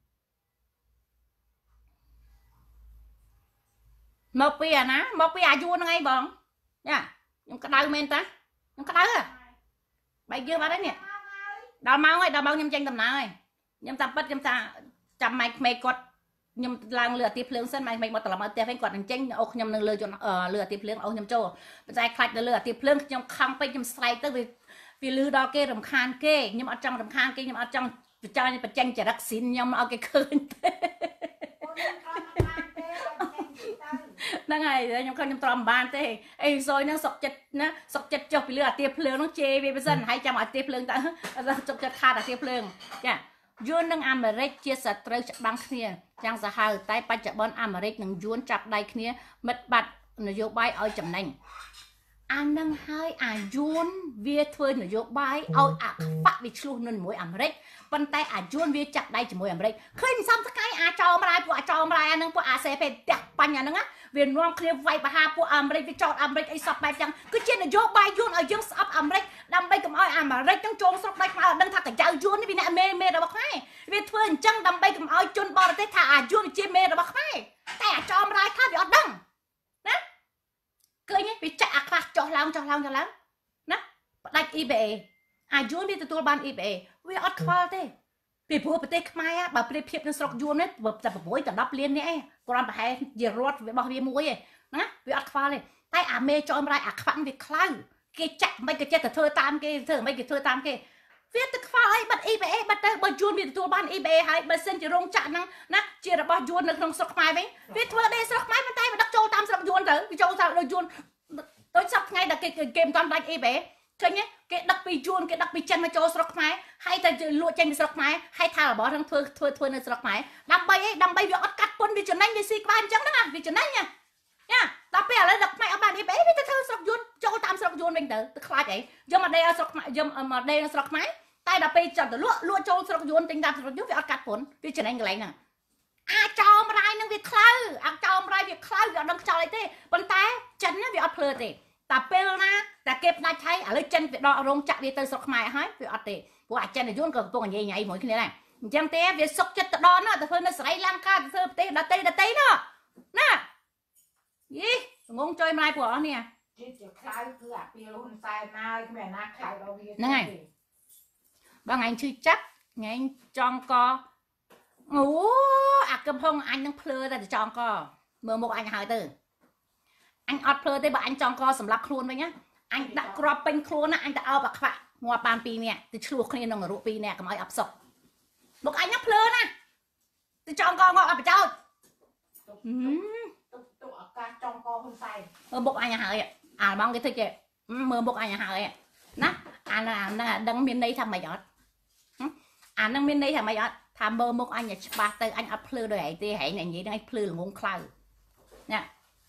មកពីអាណាមកពីអាយួនហ្នឹងឯងបងយ៉ាខ្ញុំក្តៅមែនតាខ្ញុំក្តៅបែកយើងបាត់ហើយនេះដល់ម៉ោងខ្ញុំចេញដំណើរហើយខ្ញុំតាមពិតខ្ញុំថាចាំម៉ែក្មេកគាត់ខ្ញុំឡើងលើអាទិភ្លើងសិនម៉ែក្មេកមកត្រឡប់មកផ្ទះវិញគាត់នឹងចេញអូខ្ញុំនឹងលើលើអាទិភ្លើងអូខ្ញុំចូលប៉ុន្តែខ្លាចទៅលើអាទិភ្លើងខ្ញុំខំពេកខ្ញុំស្រែកទៅវាលឺដល់គេរំខានគេខ្ញុំអត់ចង់រំខានគេខ្ញុំអត់ចង់បញ្ចេញចរិតស៊ីនខ្ញុំឲ្យគេឃើញទេហ្នឹងហើយខ្ញុំទ្រាំបានទេអីសុយហ្នឹងសុកចិត្តណាសុកចិត្តចុះពីលើអាទិភ្លើងហ្នឹងជេរវាមិនសិនហើយចាំអាទិភ្លើងទៅសុកចិត្តខាតអាទិភ្លើងចាយួននិងអាមេរិកជាសត្រូវច្បាំងគ្នាយ៉ាងសាហាវតែបច្ចុប្បន្នអាមេរិកនិងយួនចាប់ដៃគ្នាមិត្តបាត់នយោបាយឲ្យចំណេញអានឹងហើយអាយួនវាធ្វើនយោបាយឲ្យអាខ្វាក់វាឆ្លោះនឹងជាមួយអាមេរិកប៉ុន្តែអាយួនវាចាក់ដៃជាមួយអាមេរិកឃើញសំស្កាយអាចោមរាយពួកអាចោមរាយអានឹងពួកអាសេពេផ្ទះបញ្ញអានឹងវានាំគ្នាវាយបហាពួកអាមេរិកវាចោតអាមេរិកអីសពបែបចឹងគឺជានយោបាយយួនឲ្យយើងស្អប់អាមេរិកដើម្បីកុំឲ្យអាមេរិកទាំងចូលស្រុកដៃខ្មែរឲ្យដឹងថាកញ្ចៅយួននេះវាអ្នកមេរបស់ខ្មែរវាធ្វើអញ្ចឹងដើម្បីកុំឲ្យជនបរទេសថាអាយួនជាមេរបស់ខ្មែរតែអាចោមរាយខ្លះវាអត់ដឹងណាឃើញវាចាក់អាខ្វះចុះឡើងណាផ្ដាច់ EBA អាយួនវាទទួលបាន EBA វាអត់ខ្វល់ទេពីព្រោះប្រទេសខ្មែរបើប្រៀបធៀបនឹងស្រុកយួននេះតែ6ទៅ10លាននេះឯងគ្រាន់ប្រហែលជារដ្ឋរបស់វាមួយឯងណាវាអត់ខ្វល់ទេតែអាមេចោមរាយអាខ្វាក់វាខ្លៅគេចាក់មិនក៏ចេះតែធ្វើតាមគេធ្វើមិនគេធ្វើតាមគេវាទៅខ្វល់អីបាត់ EBA បាត់ទៅបើយួនវាទទួលបាន EBA ហើយបើសិនជារោងចក្រហ្នឹងណាជារបស់យួននៅក្នុងស្រុកខ្មែរវិញវាធ្វើដែរស្រុកខ្មែរប៉ុន្តែវាដឹកចូលតាមស្រុកយួនទៅវាចូលតាមយួនដូចសប្តាហ៍ថ្ងៃដែលគេមិនតាមដាច់ EBA ឃើញទេគេដឹកពីយួនគេដឹកពីចិនមកចូលស្រុកខ្មែរហើយ hay ta lụa trên cái sọc máy hay thà là bỏ thằng thưa nơi sọc máy đâm bay việc cắt quân vì chuyện này như xí ban chẳng đó à vì chuyện này nha ta bây giờ lấy đập máy ở bàn đi bé với ta thưa sọc yun cho tam sọc yun mình tự khai vậy do mà đây sọc máy do mà đây sọc máy tay đập bay chọn từ lụa cho sọc yun tính tam sọc yun việc cắt quân vì chuyện này cái này nè cho mà ai năng việc khơi cho mà ai việc khơi việc đăng cho lại thế bên tay chân nó việc phơi thế ta bê na ta kẹp na thấy ở lấy chân việc đo rong chặt đi tới sọc máy hết việc thế của chân này yun còn tuồng nhảy nhảy mỗi cái này chẳng té việc sọc chất đo nó ta phơi nó sấy lang ca ta phơi đã tê nó nè gì ngôn chơi mai của nè này bằng anh chưa chắc ngày anh chọn co ngủ cầm phong anh đang phơi ra để chọn co mơ một anh hỏi từ anh ọt phơi tới bạn anh chọn co sầm lắc luôn vậy nhá anh đã crop pin luôn á anh đã ao bạc phạ ngoa pan pi nè từ chuột kia nó ngủ pi nè cầm ai ấp sọc một anh nhắc phơi nè từ chọn co ngọt ở trong trong con không sai bốc anh hỏi mong cái thứ kìa mơ bốc anh hỏi nè anh đang miền đây thằng mày giọt anh đang miền đây thằng mày giọt tham mơ bốc anh ba từ anh ấp lư rồi thì hãy này gì đây lư là ngôn khơi nè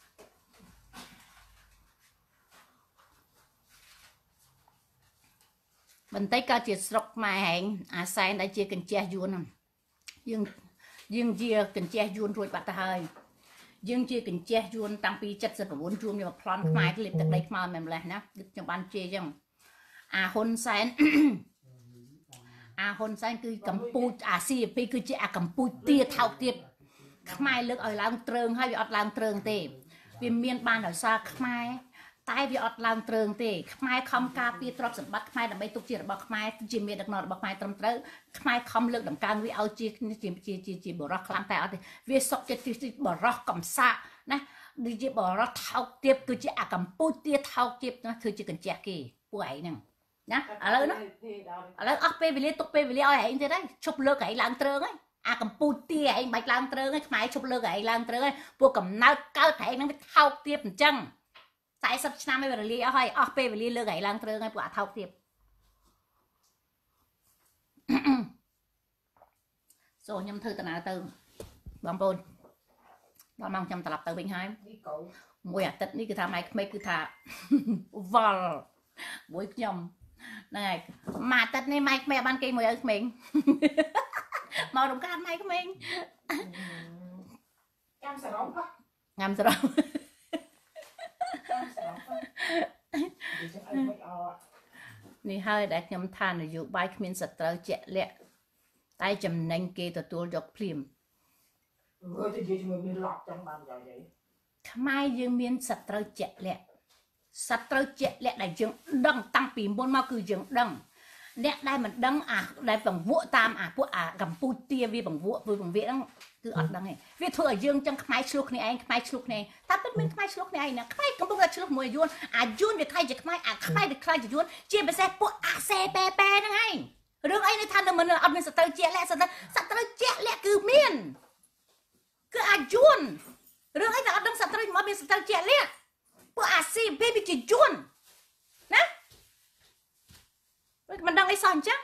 mình thấy coi chuyện sọc mà hẹn sai đã chia cần che vuông dương chia cần che vuông rồi bạn ta hơi dương chia cần che vuông tăng pi chất sự bốn vuông nhưng mà plan mai cái lịch tập đây mà mình lại nè được trong ban chia chăng hôn sen hôn sen cứ cầm pu CP cứ chia cầm pu tia thao tiệp mai lực ở làng trường hay bị ở làng trường tề vì miền ban ở xa mai tai vì ở làng trường tề mai không ca pi trọc sập bắt mai là bay tục chia bọc mai chỉ miền đặc nọ bọc mai trầm tới mai không lực đầm càng vì ao chỉ bỏ rác làm tại vì sọc chỉ bỏ rác cầm xa nè đi chỉ bỏ rác thao tiệp cứ chỉ cầm pu tia thao tiệp nó thôi chỉ cần che kì vậy nè nhá ở đây nó ở đây ấp về liên tục về liên ai thế đấy chụp lơ cái làng trường ấy cầm pu tia anh bạch làng trường ấy mai chụp lơ cái làng trường ấy buộc cầm nát cao thể nó thao tiệp chăng tại sao năm mới về liên ai ấp về liên lơ cái làng trường ấy buộc thao tiệp rồi nhâm thư từ nào từ bom bồn đó mong trong tập từ bình hai mùi tết ní cứ thà mày mấy cứ thà vol buổi nhom này mà tết này mày mẹ ban kia mùi ở mình màu đồng can mày của mình cam sả rong quá ngam sả rongนี่ให้ได้ยำทานอยู่ใบขมิ้นสตร์เจาะเละใต้จำแนงเกตตัวยกพริมทำไมยังมีสตร์เจาะเละสตร์เจาะเละได้ยังดังตั้งปีบนมาคือยังดังเนี่ยได้มันดังได้บังวัวตามพวกกัมพูเตียวีบังวัววีบังเวียงคืออดดังไงวิธียังจังขมายชลุกนี่เองขมายชลุกนี่ถ้าเป็นขมายชลุกนี่เองนะขมายกัมพูชลุกมวยยวนยวนเด็กใครจะขมายขมายเด็กใครจะยวนเจี๊ยบไปแซ่พวกเซเปนั่งไงเรื่องไอ้ในทันมันเอาเป็นสตร์เจาะเละสตร์เจาะเละคือเมียนคือยวนเรื่องไอ้แต่เอาดังสตร์มาเป็นสตร์เจาะเละพวกซีเบบี้จะยวนนะมันดังไอ้สอนจัง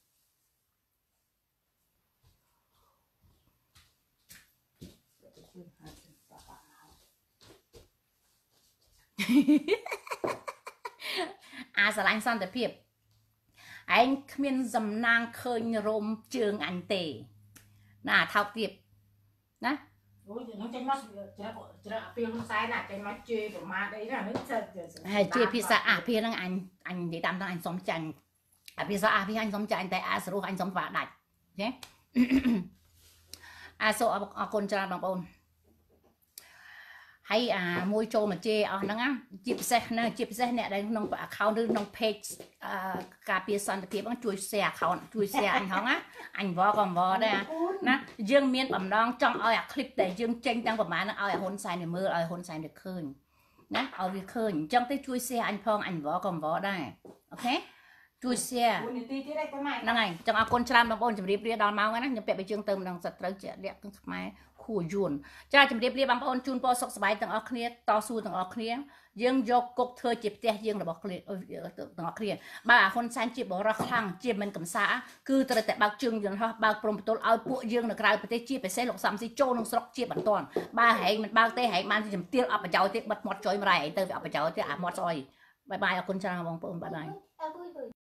สลายสอนแต่เพียบไอ้ขมิ้นจำนางเคยรมเจืองอันเตน่าเท่าเทียบนะ nó trên mắt phiêu sai là trên mắt chơi của má đấy là nước chơi pizza phía năng anh để tạm thằng anh sống chành pizza phía anh sống chành tại số anh sống vả đạch thế số con cho bằng ôn hay môi trâu mà chê nó á chip xe nè đây nông account nông page cà phê son thì bằng chui xe anh không á anh vò còn vò đây nè dương miên bẩm đong trong clip để dương tranh đang của má nó hôn sai này mưa hôn sai được khơi nè việc khơi trong cái chui xe anh phong anh vò còn vò đây ok chui xe năng này trong con tram bằng ôn chụp riệp đòn máu á nhưng bẹp bị chương tôm đang giật tới chuyện đẹp máy ខួយួនចាជំរាបលាបងប្អូនជូនពរសុខសប្បាយទាំងអស់គ្នាតស៊ូទាំងអស់គ្នាយើងយកគុកធ្វើជាផ្ទះយើងរបស់គ្នាទាំងអស់គ្នាបើអាហ៊ុនសែនជាបរិះខ្លាំងជាមិនកំសាគឺត្រូវតែបើកជើងយន្តហោះបើកព្រំបន្ទល់ឲ្យពួកយើងនៅក្រៅប្រទេសជាពិសេសលោកសំស៊ីចូលក្នុងស្រុកជាបន្ទាន់បើហែងមិនបើកទេហែងបានជំទាវអបប្រយោជន៍ទេបិទមាត់ចុយម្រាយឯងទៅវាអបប្រយោជន៍ទេអាមាត់ស្អុយបាយបាយអរគុណច្រើនបងប្អូនបាយបាយ